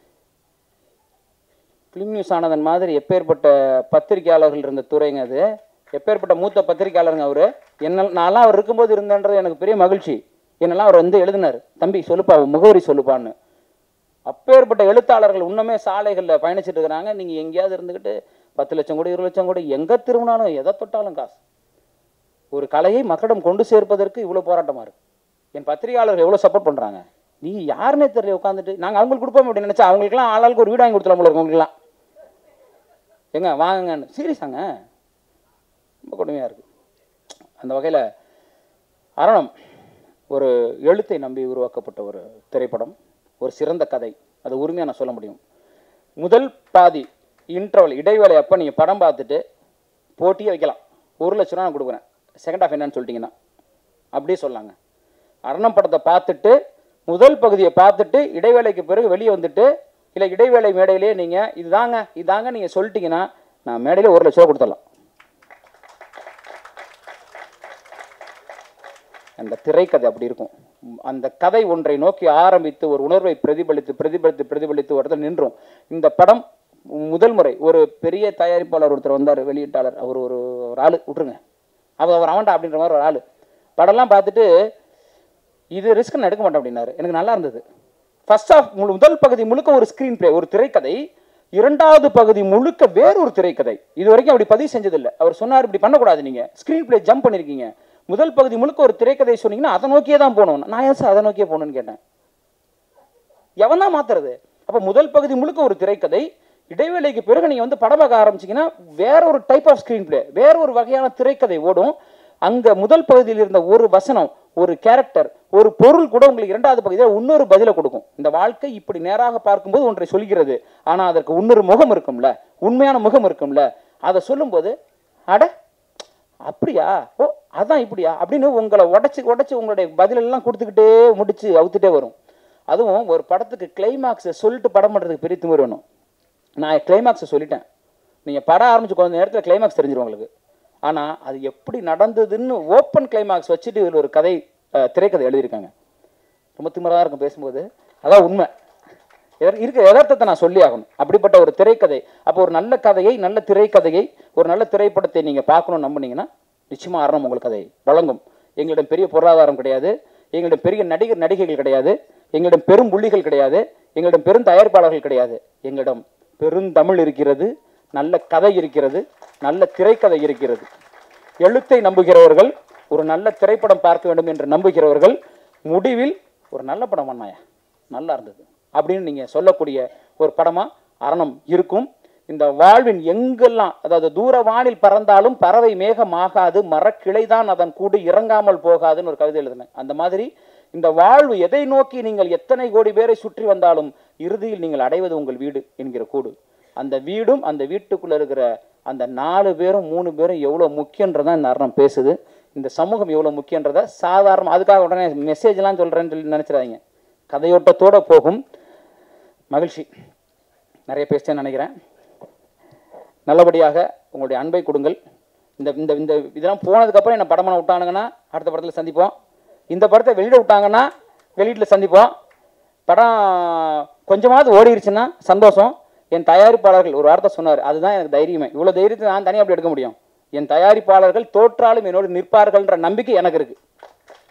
ஃபிலிம் நியூஸ் ஆனதன் மாதிரி எப்பேற்பட்ட பத்திரிகையாளர்கள் இருந்த துறைங்க அது. எப்பேற்பட்ட மூத்த பத்திரிகையாளருங்க அவர். நான்லாம் அவர் இருக்கும்போது இருந்தேன்றது எனக்கு பெரிய மகிழ்ச்சி. என்னெல்லாம் அவர் வந்து எழுதினார், தம்பி சொல்லுப்பா முகவரி சொல்லுப்பான்னு. அப்பேற்பட்ட எழுத்தாளர்கள் இன்னுமே சாலைகளில் பயணிச்சுட்டு இருக்கிறாங்க. நீங்கள் எங்கேயாவது இருந்துக்கிட்டு 10 லட்சம் கோடி 20 லட்சம் கோடி எங்கே திரும்பினாலும் எதை தொட்டாலும் காசு. ஒரு கலையை மக்களிடம் கொண்டு சேர்ப்பதற்கு இவ்வளோ போராட்டமாக இருக்குது. என் பத்திரிகையாளர்கள் எவ்வளோ சப்போர்ட் பண்ணுறாங்க. நீங்கள் யாருன்னே தெரியல உட்காந்துட்டு நாங்கள் அவங்களுக்கு கொடுப்போம் அப்படின்னு நினச்சா அவங்களுக்குலாம் ஆளாளுக்கு ஒரு வீடு வாங்கி கொடுத்துலாம் போல இருக்கவங்களுக்குலாம். எங்க வாங்குங்கன்னு சீரியஸாங்க, ரொம்ப கொடுமையாக இருக்குது. அந்த வகையில் அரணம் ஒரு எழுத்தை நம்பி உருவாக்கப்பட்ட ஒரு திரைப்படம், ஒரு சிறந்த கதை. அதை உரிமையாக நான் சொல்ல முடியும். முதல் பாதி இன்டர்வல் இடைவேளை அப்போ நீங்கள் படம் பார்த்துட்டு போட்டியே வைக்கலாம். 1 லட்ச ரூபா நான் கொடுக்குறேன், செகண்ட் ஹாஃப் என்னன்னு சொல்லிட்டீங்கன்னா அப்படியே சொல்லாங்க. அரணம் படத்தை பார்த்துட்டு முதல் பகுதியை பார்த்துட்டு இடைவேளைக்கு பிறகு வெளியே வந்துட்டு இல்லை இடைவேளை மேடையிலேயே நீங்கள் இதாங்க நீங்கள் சொல்லிட்டீங்கன்னா நான் மேடையிலே 1 லட்ச ரூபா கொடுத்துடலாம். அந்த திரைக்கதை அப்படி இருக்கும். அந்த கதை ஒன்றை நோக்கி ஆரம்பித்து ஒரு உணர்வை பிரதிபலித்து ஒருத்தர் நின்றோம். இந்த படம் முதல் முறை ஒரு பெரிய தயாரிப்பாளர் ஒருத்தர் வந்தார், வெளியீட்டாளர். அவர் ஒரு ஆள் விட்டுருங்க, அவர் அவன்டா அப்படின்ற மாதிரி ஒரு ஆள். படம்லாம் பார்த்துட்டு இது ரிஸ்க் நான் எடுக்க மாட்டேன் அப்படின்னாரு. எனக்கு நல்லா இருந்தது. ஃபர்ஸ்ட் ஆஃப் முதல் பகுதி முழுக்க ஒரு ஸ்க்ரீன் பிளே, ஒரு திரைக்கதை. 2வது பகுதி முழுக்க வேறொரு திரைக்கதை. இது வரைக்கும் அப்படி பதிவு செஞ்சதில்லை. அவர் சொன்னார் இப்படி பண்ணக்கூடாது, நீங்கள் ஸ்க்ரீன் பிளே ஜம்ப் பண்ணியிருக்கீங்க. முதல் பகுதி முழுக்க ஒரு திரைக்கதை சொன்னீங்கன்னா அதை நோக்கியே தான் போகணும். நான் ஏன் சார் அதை நோக்கியே போகணுன்னு கேட்டேன். எவன் தான் மாத்துறது? அப்போ முதல் பகுதி முழுக்க ஒரு திரைக்கதை, இடைவேளைக்கு பிறகு நீங்கள் வந்து படம் பார்க்க ஆரம்பிச்சிங்கன்னா வேற ஒரு டைப் ஆஃப் ஸ்க்ரீன் பிளே, வேற ஒரு வகையான திரைக்கதை ஓடும். அங்கே முதல் பகுதியில் இருந்த ஒரு வசனம், ஒரு கேரக்டர், ஒரு பொருள் கூட உங்களுக்கு 2வது பகுதியில் இன்னொரு பதிலை கொடுக்கும். இந்த வாழ்க்கை இப்படி நேராக பார்க்கும்போது ஒன்றை சொல்கிறது, ஆனால் அதற்கு இன்னொரு முகம் இருக்கும்ல, உண்மையான முகம் இருக்கும்ல. அதை சொல்லும்போது அட அப்படியா, ஓ அதான் இப்படியா அப்படின்னு உங்களை உடச்சி உங்களுடைய பதிலெல்லாம் கொடுத்துக்கிட்டே முடிச்சு அவுத்துட்டே வரும். அதுவும் ஒரு படத்துக்கு கிளைமாக்ஸை சொல்லிட்டு படம் பண்ணுறதுக்கு பெரிய திமிரு வேணும். நான் கிளைமாக்ஸை சொல்லிட்டேன், நீங்கள் படம் ஆரம்பிச்சு கொஞ்சம் நேரத்தில் கிளைமாக்ஸ் தெரிஞ்சிடும் உங்களுக்கு. ஆனால் அது எப்படி நடந்ததுன்னு ஓப்பன் கிளைமாக்ஸ் வச்சுட்டு இதில் ஒரு கதை திரைக்கதை எழுதியிருக்காங்க. ரொம்ப திமிராக இருக்கும் பேசும்போது. அதான் உண்மை, இருக்க யதார்த்தத்தை நான் சொல்லி ஆகணும். அப்படிப்பட்ட ஒரு திரைக்கதை. அப்போ ஒரு நல்ல கதையை, நல்ல திரைக்கதையை, ஒரு நல்ல திரைப்படத்தை நீங்கள் பார்க்கணும்னு நம்பினீங்கன்னா நிச்சயமாக அரணம் உங்களுக்கு அதை வழங்கும். எங்களிடம் பெரிய பொருளாதாரம் கிடையாது, எங்களிடம் பெரிய நடிகைகள் கிடையாது, எங்களிடம் பெரும் புள்ளிகள் கிடையாது, எங்களிடம் பெரும் தயாரிப்பாளர்கள் கிடையாது. எங்களிடம் பெருந்தமிழ் இருக்கிறது, நல்ல கதை இருக்கிறது, நல்ல திரைக்கதை இருக்கிறது. எழுத்தை நம்புகிறவர்கள், ஒரு நல்ல திரைப்படம் பார்க்க வேண்டும் என்று நம்புகிறவர்கள், முடிவில் ஒரு நல்ல படம் பண்ணாயா நல்லா இருந்தது அப்படின்னு நீங்கள் சொல்லக்கூடிய ஒரு படமாக அரணம் இருக்கும். இந்த வாழ்வின் எங்கெல்லாம், அதாவது தூர வானில் பறந்தாலும் பறவை மேகமாகாது, மரக்கிளைதான் அதன் கூடு இறங்காமல் போகாதுன்னு ஒரு கவிதை எழுதினேன். அந்த மாதிரி இந்த வாழ்வு எதை நோக்கி நீங்கள் எத்தனை கோடி பேரை சுற்றி வந்தாலும் இறுதியில் நீங்கள் அடைவது உங்கள் வீடு என்கிற கூடு. அந்த வீடும் அந்த வீட்டுக்குள்ளே இருக்கிற அந்த 4 பேரும் 3 பேரும் எவ்வளோ முக்கியன்றதான் இந்த அரணம் பேசுது. இந்த சமூகம் எவ்வளோ முக்கியன்றதை சாதாரண, அதுக்காக உடனே மெசேஜ்லாம் சொல்கிறேன்னு சொல்லி நினச்சிடாதீங்க. கதையோட்டத்தோடு போகும். மகிழ்ச்சி, நிறைய பேசிட்டேன்னு நினைக்கிறேன். நல்லபடியாக உங்களுடைய அன்பை கொடுங்கள். இந்த இந்த இந்த இதெல்லாம் போனதுக்கப்புறம் என்ன படம் பண்ண விட்டானுங்கன்னா அடுத்த படத்தில் சந்திப்போம். இந்த படத்தை வெளியிட விட்டாங்கன்னா வெளியீட்டில் சந்திப்போம். படம் கொஞ்சமாவது ஓடிடுச்சுன்னா சந்தோஷம். என் தயாரிப்பாளர்கள் ஒரு வார்த்தை சொன்னார், அதுதான் எனக்கு தைரியமே. இவ்வளோ தைரியத்தை நான் தனியாக அப்படி எடுக்க முடியும். என் தயாரிப்பாளர்கள் தோற்றாலும் என்னோடு நிற்பார்கள்ன்ற நம்பிக்கை எனக்கு இருக்குது.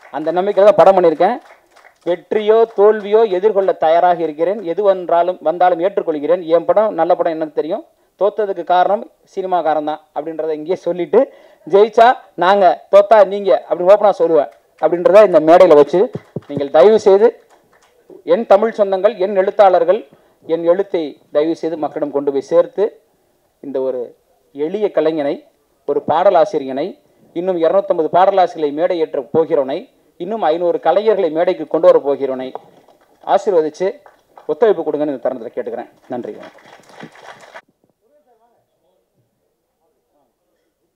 அந்த நம்பிக்கையில் தான் படம் பண்ணியிருக்கேன். வெற்றியோ தோல்வியோ எதிர்கொள்ள தயாராக இருக்கிறேன். எது வந்தாலும் ஏற்றுக்கொள்கிறேன். என் படம் நல்ல படம் எனக்கு தெரியும். தோத்ததுக்கு காரணம் சினிமாக்காரன் தான் அப்படின்றத இங்கேயே சொல்லிட்டு, ஜெயிச்சா நாங்கள், தோத்தா நீங்கள் அப்படின்னு ஓப்பனாக சொல்லுவேன் அப்படின்றத இந்த மேடையில் வச்சு நீங்கள் தயவு செய்து என் தமிழ் சொந்தங்கள், என் எழுத்தாளர்கள், என் எழுத்தை தயவு செய்து மக்களிடம் கொண்டு போய் சேர்த்து இந்த ஒரு எளிய கலைஞனை, ஒரு பாடலாசிரியனை, இன்னும் 250 பாடலாசிரியர்களை மேடை ஏற்ற போகிறவனை, இன்னும் 500 கலைஞர்களை மேடைக்கு கொண்டு வர போகிறவனை ஆசீர்வதித்து ஒத்துழைப்பு கொடுங்கன்னு இந்த தருணத்தில் கேட்டுக்கிறேன். நன்றி.